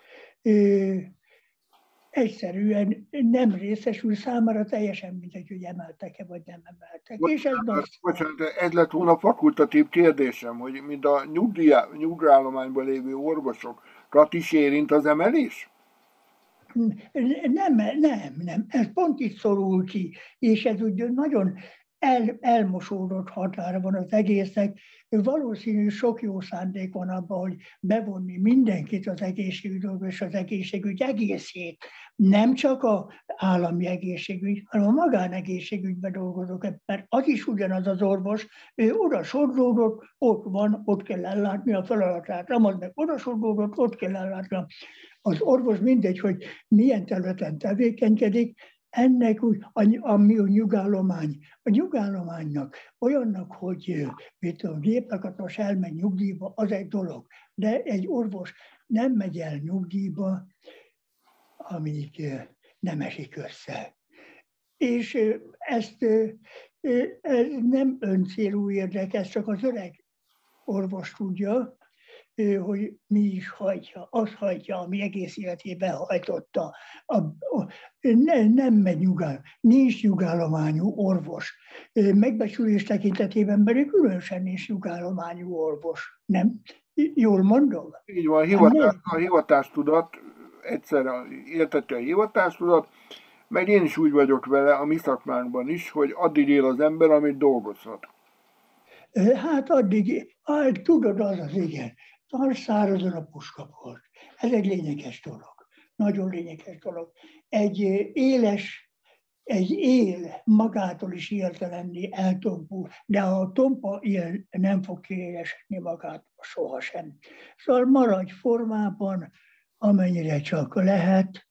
Egyszerűen nem részesül, számára teljesen mindegy, hogy emeltek-e, vagy nem emeltek. Bocsánat, és ez nagy... bocsánat, ez lett volna fakultatív kérdésem, hogy mind a nyugállományban lévő orvosokat is érint az emelés? Nem, nem, nem. Ez pont itt szorul ki, és ez úgy nagyon el, elmosódott határa van az egésznek. Valószínű sok jó szándék van abban, hogy bevonni mindenkit az egészségügyről és az egészségügy egészét. Nem csak az állami egészségügy, hanem a magánegészségügyben dolgozók, mert az is ugyanaz az orvos, ő oda sodródott, ott van, ott kell ellátni a feladatát, nem az meg oda sodródott, ott kell ellátni. Az orvos mindegy, hogy milyen területen tevékenykedik, ennek úgy, ami a nyugállomány, a nyugállománynak olyannak, hogy mit a géplakatos elmegy nyugdíjba, az egy dolog, de egy orvos nem megy el nyugdíjba, amíg nem esik össze. És ezt ez nem öncélú érdek, ez csak az öreg orvos tudja, hogy mi is hajtja, az hajtja, ami egész életében hajtotta. A, a, ne, nem megy nyugál, nincs nyugállományú orvos. Megbecsülés tekintetében pedig különösen nincs nyugállományú orvos. Nem? Jól mondom? Így van, a, hivatás, a hivatástudat, egyszerre értette a hivatástudat, meg én is úgy vagyok vele a mi szakmánkban is, hogy addig él az ember, amit dolgozhat. Hát addig, hát, tudod, az az igen. Szárazon a puskaport. Ez egy lényeges dolog. Nagyon lényeges dolog. Egy éles, egy él magától is éltelenni eltompul, de a tompa él nem fog kiélesedni magától sohasem. Szóval maradj formában, amennyire csak lehet.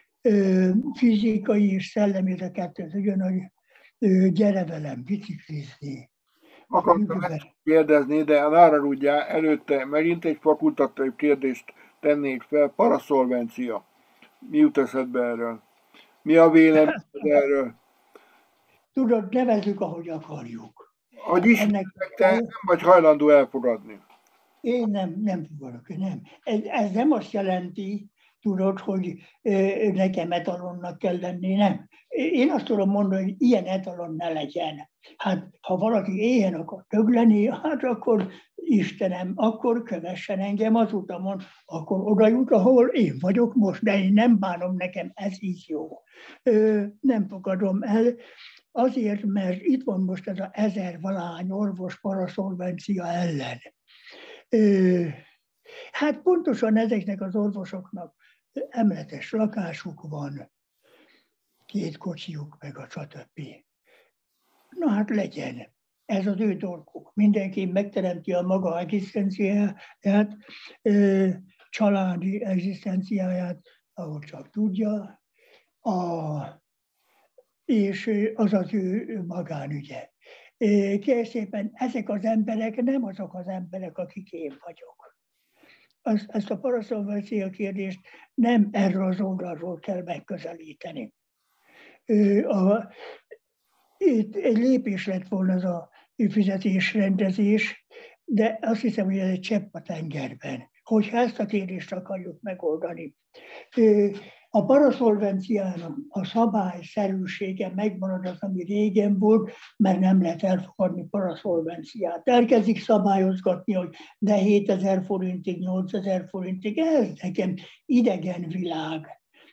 Fizikai és szellemi, a kettő ugyanúgy, gyere velem biciklizni. Akartam ezt kérdezni, de arra rúdjál, előtte megint egy fakultatív kérdést tennék fel. Paraszolvencia. Mi jut eszedbe erről? Mi a vélemény erről? Tudod, nevezzük, ahogy akarjuk. Hogy is, ennek te nem vagy hajlandó elfogadni. Én nem, nem fogadok, nem. Ez, ez nem azt jelenti, tudod, hogy nekem etalonnak kell lenni, nem. Én azt tudom mondani, hogy ilyen etalon ne legyen. Hát, ha valaki éhen akar dögleni, hát akkor Istenem, akkor kövessen engem az utamon, akkor oda jut, ahol én vagyok most, de én nem bánom, nekem ez így jó. Ö, nem fogadom el, azért, mert itt van most ez a ezer valahány orvos paraszolvencia ellen. Ö, hát pontosan ezeknek az orvosoknak emeletes lakásuk van, két kocsijuk, meg a stb. Na hát legyen. Ez az ő dolguk. Mindenki megteremti a maga egzisztenciáját, családi egzisztenciáját, ahogy csak tudja, a, és az az ő magánügye. Kérlek szépen, ezek az emberek nem azok az emberek, akik én vagyok. Az, ezt a paraszolvencia kérdést nem erről az oldalról kell megközelíteni. A, itt egy lépés lett volna az a fizetésrendezés, de azt hiszem, hogy ez egy csepp a tengerben, hogyha ezt a kérdést akarjuk megoldani. A paraszolvenciának a szabályszerűsége megmarad az, ami régen volt, mert nem lehet elfogadni paraszolvenciát. Elkezdik szabályozgatni, hogy de hétezer forintig, nyolcezer forintig, ez nekem idegen világ.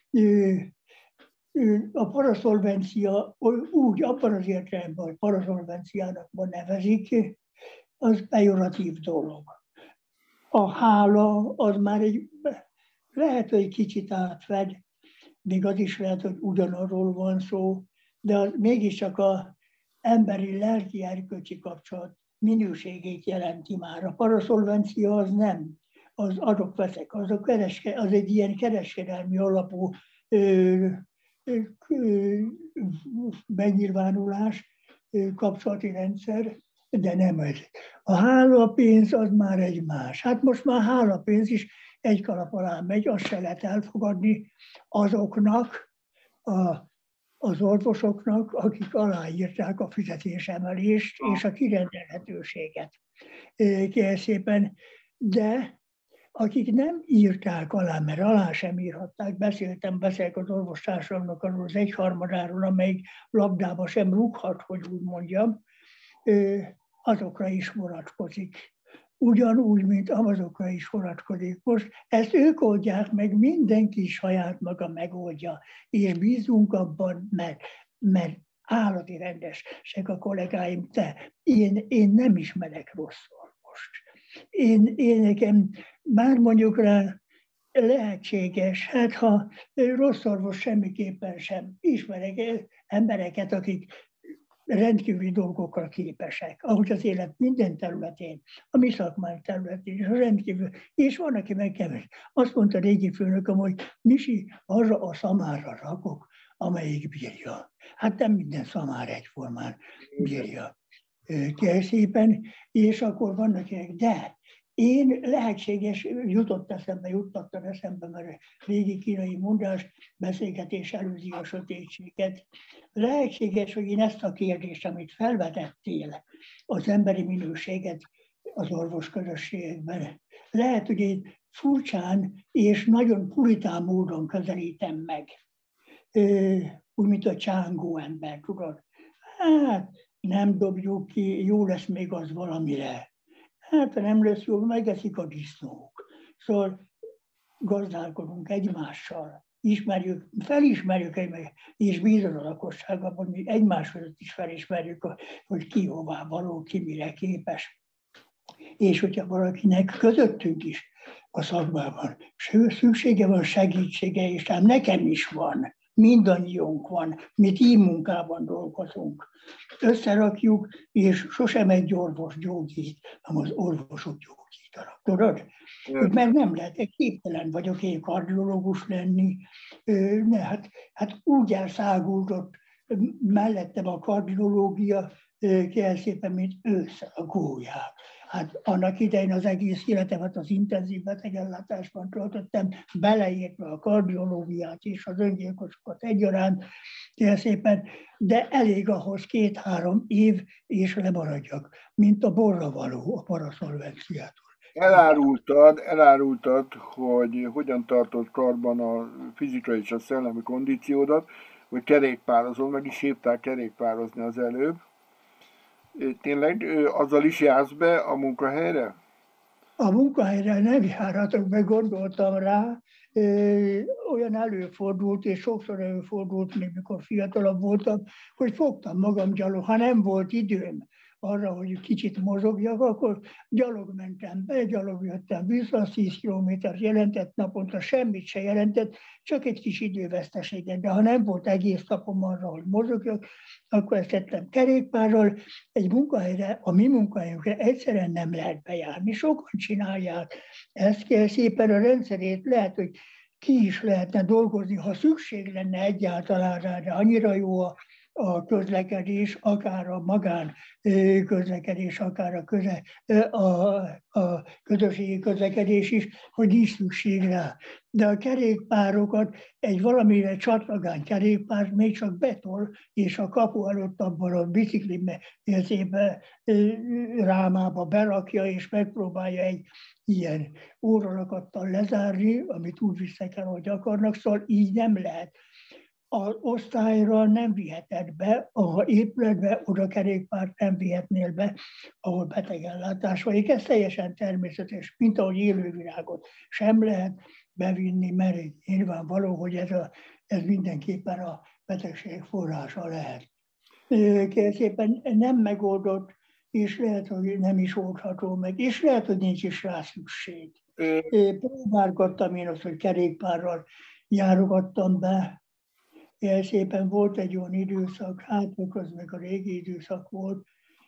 A paraszolvencia úgy, abban az értelemben, hogy paraszolvenciának ma nevezik, az pejoratív dolog. A hála az már egy, lehet, hogy kicsit átfed, még az is lehet, hogy ugyanarról van szó, de az mégiscsak az emberi lelki erkölcsi kapcsolat minőségét jelenti már. A paraszolvencia az nem, az adok-veszek, az, a kereske, az egy ilyen kereskedelmi alapú ö, benyilvánulás, kapcsolati rendszer, de nem ez. A hálapénz az már egy más. Hát most már hálapénz is egy kalap alá megy, azt se lehet elfogadni azoknak, a, az orvosoknak, akik aláírták a fizetésemelést és a kirendelhetőséget. Kérlek szépen, de akik nem írták alá, mert alá sem írhatták, beszéltem, beszélek az orvostársamnak arról az egyharmadáról, amelyik labdába sem rúghat, hogy úgy mondjam, azokra is vonatkozik. Ugyanúgy, mint azokra is vonatkozik. Most ezt ők oldják meg, mindenki saját maga megoldja, és bízunk abban, mert, mert állati rendesek a kollégáim, te, én, én nem ismerek rossz orvost. Én, én nekem, bár mondjuk rá lehetséges, hát ha rossz orvos semmiképpen sem ismerek embereket, akik rendkívüli dolgokra képesek, ahogy az élet minden területén, a mi szakmánk területén is rendkívül, és van, aki meg kevés. Azt mondta a régi főnököm, hogy Misi, arra a szamára rakok, amelyik bírja. Hát nem minden szamár egyformán bírja. Kérlek szépen, és akkor vannak, akik, de én lehetséges, jutott eszembe, juttattam eszembe, mert a régi kínai mondás, beszélgetés előzi a sötétséget. Lehetséges, hogy én ezt a kérdést, amit felvetettél, az emberi minőséget az orvos közösségekben, lehet, hogy én furcsán és nagyon puritán módon közelítem meg. Úgy, mint a csángó ember, tudod. Hát nem dobjuk ki, jó lesz még az valamire. Hát, ha nem lesz jó, megeszik a disznók. Szóval gazdálkodunk egymással, ismerjük, felismerjük egymást, és bízom a lakosságban, hogy mi egymás között is felismerjük, hogy ki hová való, ki mire képes. És hogyha valakinek közöttünk is a szakmában szüksége van segítsége, és ám nekem is van, mindannyiunk van, mi tímmunkában dolgozunk. Összerakjuk, és sosem egy orvos gyógyít, hanem az orvosok gyógyítanak. Tudod? Mert nem lehet, egy képtelen vagyok én kardiológus lenni. Ne, hát, hát úgy elszáguldott mellettem a kardiológia, kell szépen, mint ősszel a gólyák. Hát annak idején az egész életemet az intenzív betegellátásban töltöttem, beleértve a kardiológiát és az öngyilkosokat egyaránt, kell szépen, de elég ahhoz két-három év, és lemaradjak, mint a borra való a paraszolvenciától. Elárultad, elárultad, hogy hogyan tartod karban a fizikai és a szellemi kondíciódat, hogy kerékpározol, meg is hívták kerékpározni az előbb. Tényleg azzal is jársz be a munkahelyre? A munkahelyre nem járatok be, gondoltam rá, olyan előfordult, és sokszor előfordult, még mikor fiatalabb voltam, hogy fogtam magam gyalog. Ha nem volt időm arra, hogy kicsit mozogjak, akkor gyalog mentem be, gyalog jöttem vissza, tíz kilométert jelentett naponta, semmit se jelentett, csak egy kis időveszteséget. De ha nem volt egész napom arra, hogy mozogjak, akkor ezt tettem kerékpárral. Egy munkahelyre, a mi munkahelyünkre egyszerűen nem lehet bejárni. Sokan csinálják. Ezt kell szépen a rendszerét, lehet, hogy ki is lehetne dolgozni, ha szükség lenne egyáltalán rá, de annyira jó a a közlekedés, akár a magán közlekedés, akár a, köze, a, a közösségi közlekedés is, hogy nincs szükség rá. De a kerékpárokat, egy valamire csatlagány kerékpár még csak betol, és a kapu előtt abban a bicikli rámába berakja, és megpróbálja egy ilyen óralakattal lezárni, amit úgy visznek el, hogy akarnak, szóval így nem lehet. Az osztályra nem viheted be, a épületbe oda kerékpárt nem vihetnél be, ahol betegellátás van. Ez teljesen természetes, mint ahogy élővirágot sem lehet bevinni, mert nyilvánvaló, hogy ez, a, ez mindenképpen a betegség forrása lehet. Szépen nem megoldott, és lehet, hogy nem is oldható meg, és lehet, hogy nincs is rá szükség. Próbálgattam én azt, hogy kerékpárral járogattam be. Ilyen szépen volt egy olyan időszak, hát az meg a régi időszak volt.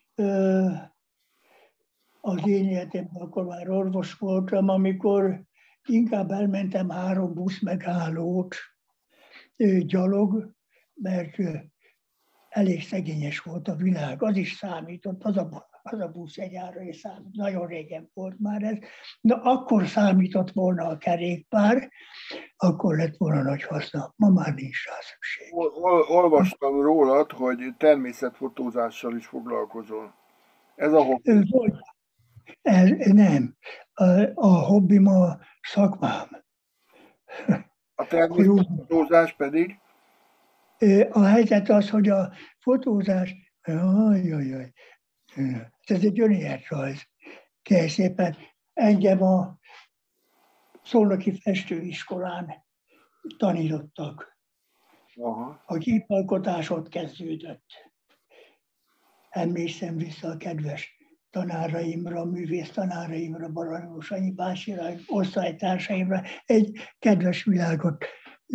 Az én életemben akkor már orvos voltam, amikor inkább elmentem három busz megállót gyalog, mert elég szegényes volt a világ. Az is számított, az a, az a busz egyára is számított. Nagyon régen volt már ez. Na, akkor számított volna a kerékpár, akkor lett volna nagy haszna. Ma már nincs rá szükség. Ol, olvastam rólad, hogy természetfotózással is foglalkozol. Ez a hobbi? Ez, nem. A, a hobbim a szakmám. A természetfotózás pedig? A helyzet az, hogy a fotózás, jaj, jaj, jaj, ez egy önéletrajz. Kell szépen. Engem a Szolnoki Festőiskolán tanítottak. Aha. A képalkotás ott kezdődött. Emlékszem vissza a kedves tanáraimra, művész tanáraimra, Baranyós Anyi bácsira, osztálytársaimra. Egy kedves világot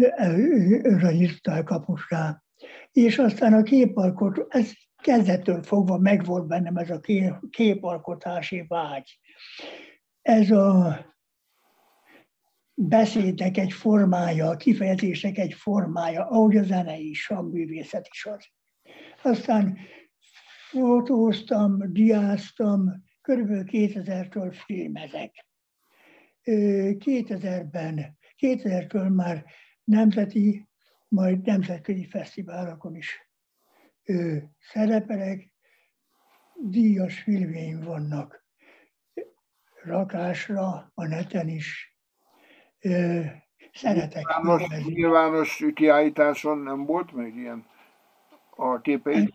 írták kapusra. És aztán a képalkotás, ez kezdettől fogva megvolt bennem ez a képalkotási vágy. Ez a beszédnek egy formája, a kifejezésnek egy formája, ahogy a zene is, a művészet is az. Aztán fotóztam, diáztam, körülbelül kétezertől filmezek. kétezerben, kétezertől már nemzeti, majd nemzetközi fesztiválokon is ö, szerepelek, díjas filmjeim vannak rakásra, a neten is. Ö, szeretek. Nyilvános, nyilvános kiállításon nem volt még ilyen a képeid?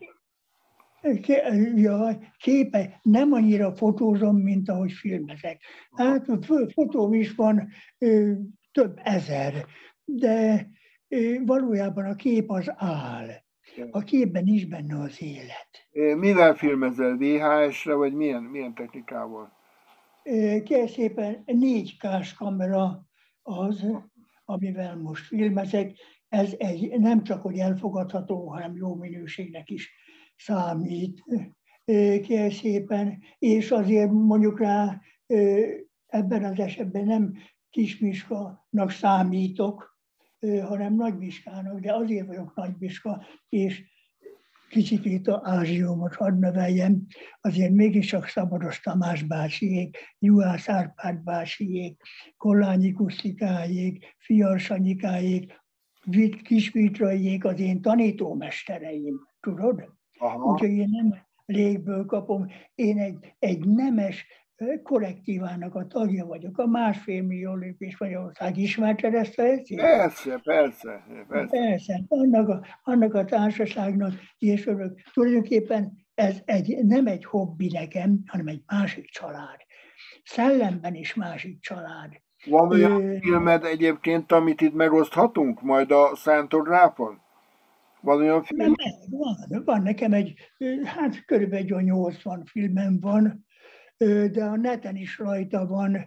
Ja, képe, nem annyira fotózom, mint ahogy filmezek. Hát fotóm is van ö, több ezer, de ö, valójában a kép az áll. A képben is benne az élet. Mivel filmezel? vé há es-re, vagy milyen, milyen technikával? Kérlek szépen négy ká-s kamera az, amivel most filmezek. Ez egy, nem csak hogy elfogadható, hanem jó minőségnek is számít. Kérlek szépen, és azért mondjuk rá ebben az esetben nem Kismiskanak számítok, hanem Nagymiskának, de azért vagyok Nagymiska, és kicsit itt a ázsiómot hadd növeljem, azért mégiscsak Szabados Tamás bácsiék, Juhász Árpád bácsiék, Kollányi Kusztikáék, Fiars Anyikáék, Kisvitraiék az én tanítómestereim, tudod? Úgyhogy én nem légből kapom, én egy, egy nemes kollektívának a tagja vagyok, a másfél millió lépés Magyarország. Ismerted ezt a helyzet? Persze, persze. Persze, persze. Annak, a, annak a társaságnak, és örök. Tulajdonképpen ez egy, nem egy hobbi nekem, hanem egy másik család. szellemben is másik család. Van olyan Ö, filmed egyébként, amit itt megoszthatunk majd a Szántodrápon? Van olyan film? nem, van, van nekem egy, hát körülbelül egy olyan nyolcvan filmem van, de a neten is rajta van,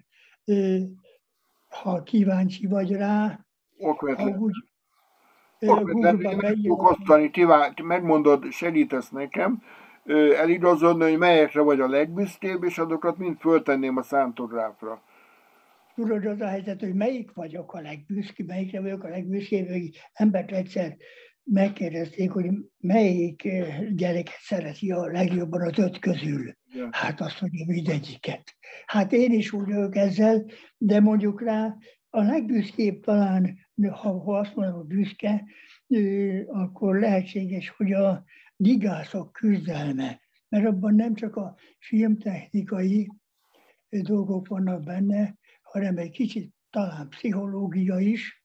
ha kíváncsi vagy rá, ha Okvetlen. úgy Okvetlen, Google-ba én meg tudok beírod. osztani, ti megmondod, segítesz nekem, eligazodni, hogy melyekre vagy a legbüszkébb, és azokat mind föltenném a Szántodrápra. Tudod, az a helyzet, hogy melyik vagyok a legbüszkébb, melyikre vagyok a legbüszkébb, hogy embert egyszer megkérdezték, hogy melyik gyereket szereti a legjobban az öt közül. Ja. Hát azt mondja, mindegyiket. Hát én is úgy vagyok ezzel, de mondjuk rá a legbüszkébb talán, ha, ha azt mondom, hogy büszke, akkor lehetséges, hogy a gigászok küzdelme, mert abban nem csak a filmtechnikai dolgok vannak benne, hanem egy kicsit talán pszichológia is.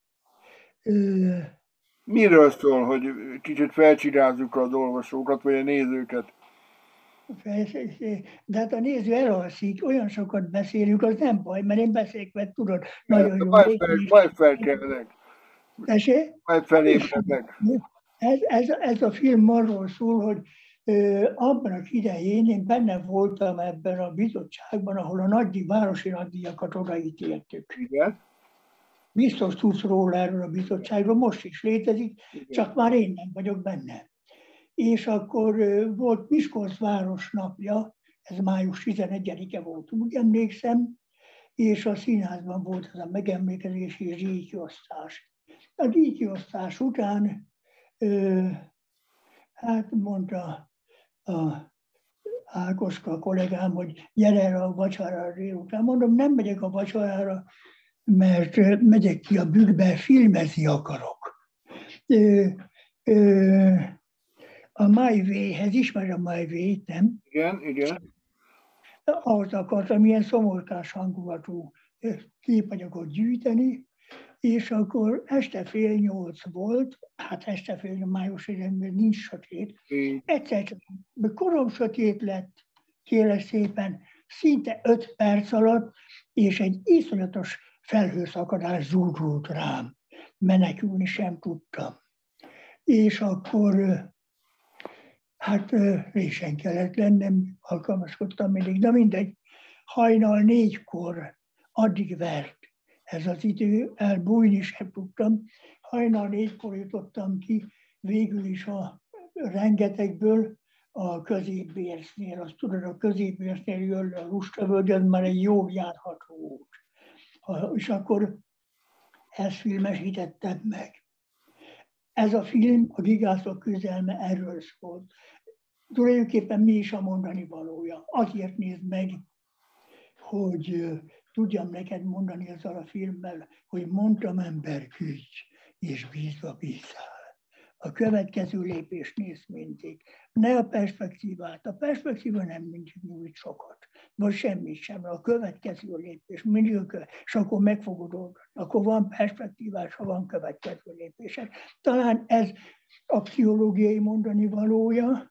Miről szól, hogy kicsit felcsirázzuk az olvasókat, vagy a nézőket? De hát a néző elalszik, olyan sokat beszélünk, az nem baj, mert én beszélek, mert tudod, nagyon jó. Majd fel, majd felkelnek. Tessék? Majd felébrednek. Ez, ez, ez a film arról szól, hogy ö, abban az idején én benne voltam ebben a bizottságban, ahol a nagydíj, városi nagydíjakat odaítéltük. Igen. Biztos tudsz róla erről a bizottságról, most is létezik, Igen. csak már én nem vagyok benne. És akkor volt Miskolc város napja, ez május tizenegyedike volt, úgy emlékszem, és a színházban volt ez a megemlékezési és díjkiosztás. A díjkiosztás után, hát mondta a Ákoska kollégám, hogy gyere erre a vacsorára délután. Mondom, nem megyek a vacsorára, mert megyek ki a bükkbe, filmezni akarok. A My Way-hez, ismer a My Way-t, nem? Igen, igen. Ahhoz akartam ilyen szomorkás hangulatú képanyagot gyűjteni, és akkor este fél nyolc volt, hát este fél nyolc, május idején nincs sötét. Egyszer csak korom sötét lett, kérlek szépen, szinte öt perc alatt, és egy iszonyatos felhőszakadás zúdult rám. Menekülni sem tudtam. És akkor hát résen kellett lennem, alkalmazkodtam mindig, de mindegy. Hajnal négykor addig vert ez az idő, elbújni sem tudtam. Hajnal négykor jutottam ki végül is a rengetegből a középbérsznél. Azt tudod, a középbérsznél jön a Lustavölgy, az már egy jó járható út. És akkor ezt filmesítettem meg. Ez a film, a Gigászok küzdelme erről szólt. Tulajdonképpen mi is a mondani valója. Azért nézd meg, hogy tudjam neked mondani ezzel a filmmel, hogy mondtam ember, küzdj, és bízva bízzál. A következő lépést nézd mindig. Ne a perspektívát. A perspektíva nem mindig nyújt sokat. Vagy semmit sem. A következő lépés mindig a következő. És akkor meg fogod oldani. Akkor van perspektívás, ha van következő lépésed. Talán ez a pszichológiai mondani valója,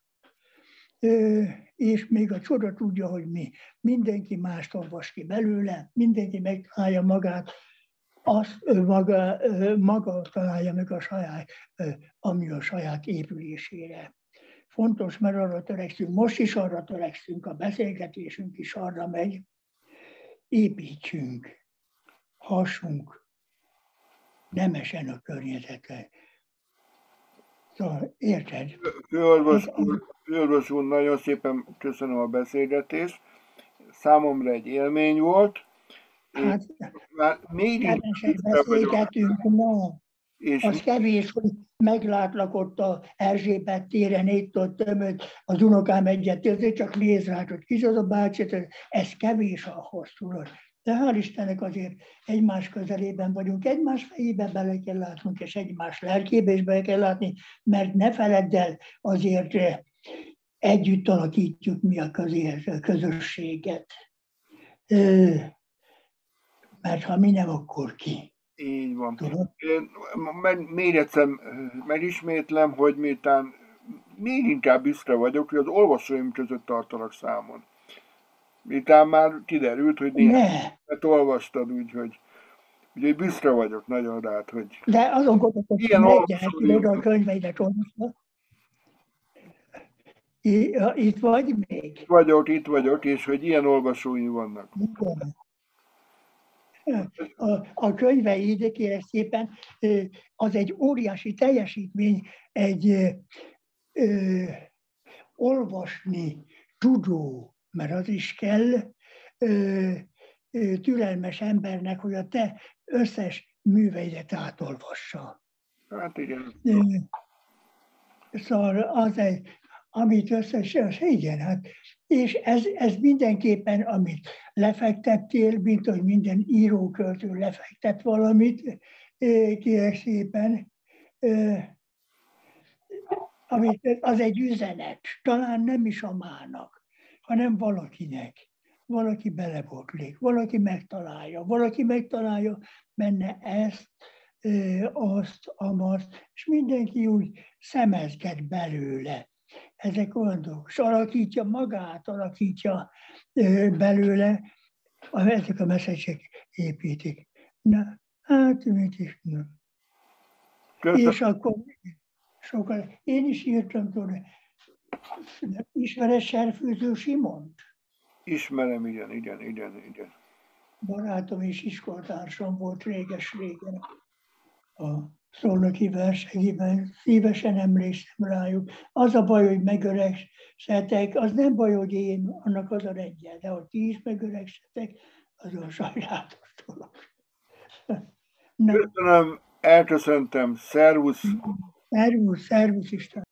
és még a csoda tudja, hogy mi. Mindenki mást olvas ki belőle, mindenki megtalálja magát, azt maga, maga találja meg a saját, ami a saját épülésére. Fontos, mert arra törekszünk, most is arra törekszünk, a beszélgetésünk is arra megy, építsünk, hassunk nemesen a környezetre. Szóval, érted? Főorvos úr, főorvos úr, nagyon szépen köszönöm a beszélgetést. Számomra egy élmény volt. Hát, már még keveset beszélgetünk ma. És az kevés, hogy meglátlak ott a Erzsébet téren, itt ott tömött, az unokám egyet, ezért csak néz rá, hogy kis az a bácsi, ez kevés ahhoz, tudod. De hál' Istennek azért egymás közelében vagyunk, egymás fejébe bele kell látnunk, és egymás lelkébe is bele kell látni, mert ne feledd el, azért együtt alakítjuk mi a közösséget. Mert ha mi nem, akkor ki? Így van. Tudod? Még egyszer megismétlem, hogy miután még inkább büszke vagyok, hogy az olvasóim között tartanak számon. Miután már kiderült, hogy néhány Ne, olvastad, úgyhogy, úgyhogy büszke vagyok nagyon rád, hogy de azon ilyen gondolkodtam reggel, olvasói tudod, a könyveidet olvasva. Itt vagy még? vagyok, itt vagyok, és hogy ilyen olvasói vannak. Igen. A, a könyveid, kérek szépen, az egy óriási teljesítmény, egy ö, olvasni tudó, mert az is kell, ö, ö, türelmes embernek, hogy a te összes műveidet átolvassa. Hát igen. Ö, Szóval az egy, amit összesen, igen, hát, és ez, ez mindenképpen, amit lefektettél, mint hogy minden íróköltő lefektet valamit, kérek szépen, amit, az egy üzenet, talán nem is a mának, hanem valakinek. Valaki belebotlik, valaki megtalálja, valaki megtalálja benne ezt, azt, amazt, és mindenki úgy szemezget belőle. Ezek olyan dolgok. És alakítja magát, alakítja belőle, ezek a messzesek építik. Na, hát mit is nem. És akkor sokkal, én is írtam tőle. Ismered Serfőző Simont? Ismerem, igen, igen, igen, igen. Barátom és iskolatársam volt réges-régen a szolnoki versenyben, szívesen emlékszem rájuk. Az a baj, hogy megöregsetek, az nem baj, hogy én, annak az a rendje, de hogy ti is megöregsetek, az a sajnálatos dolog. Köszönöm, elköszöntem, szervusz! Szervusz, szervusz István!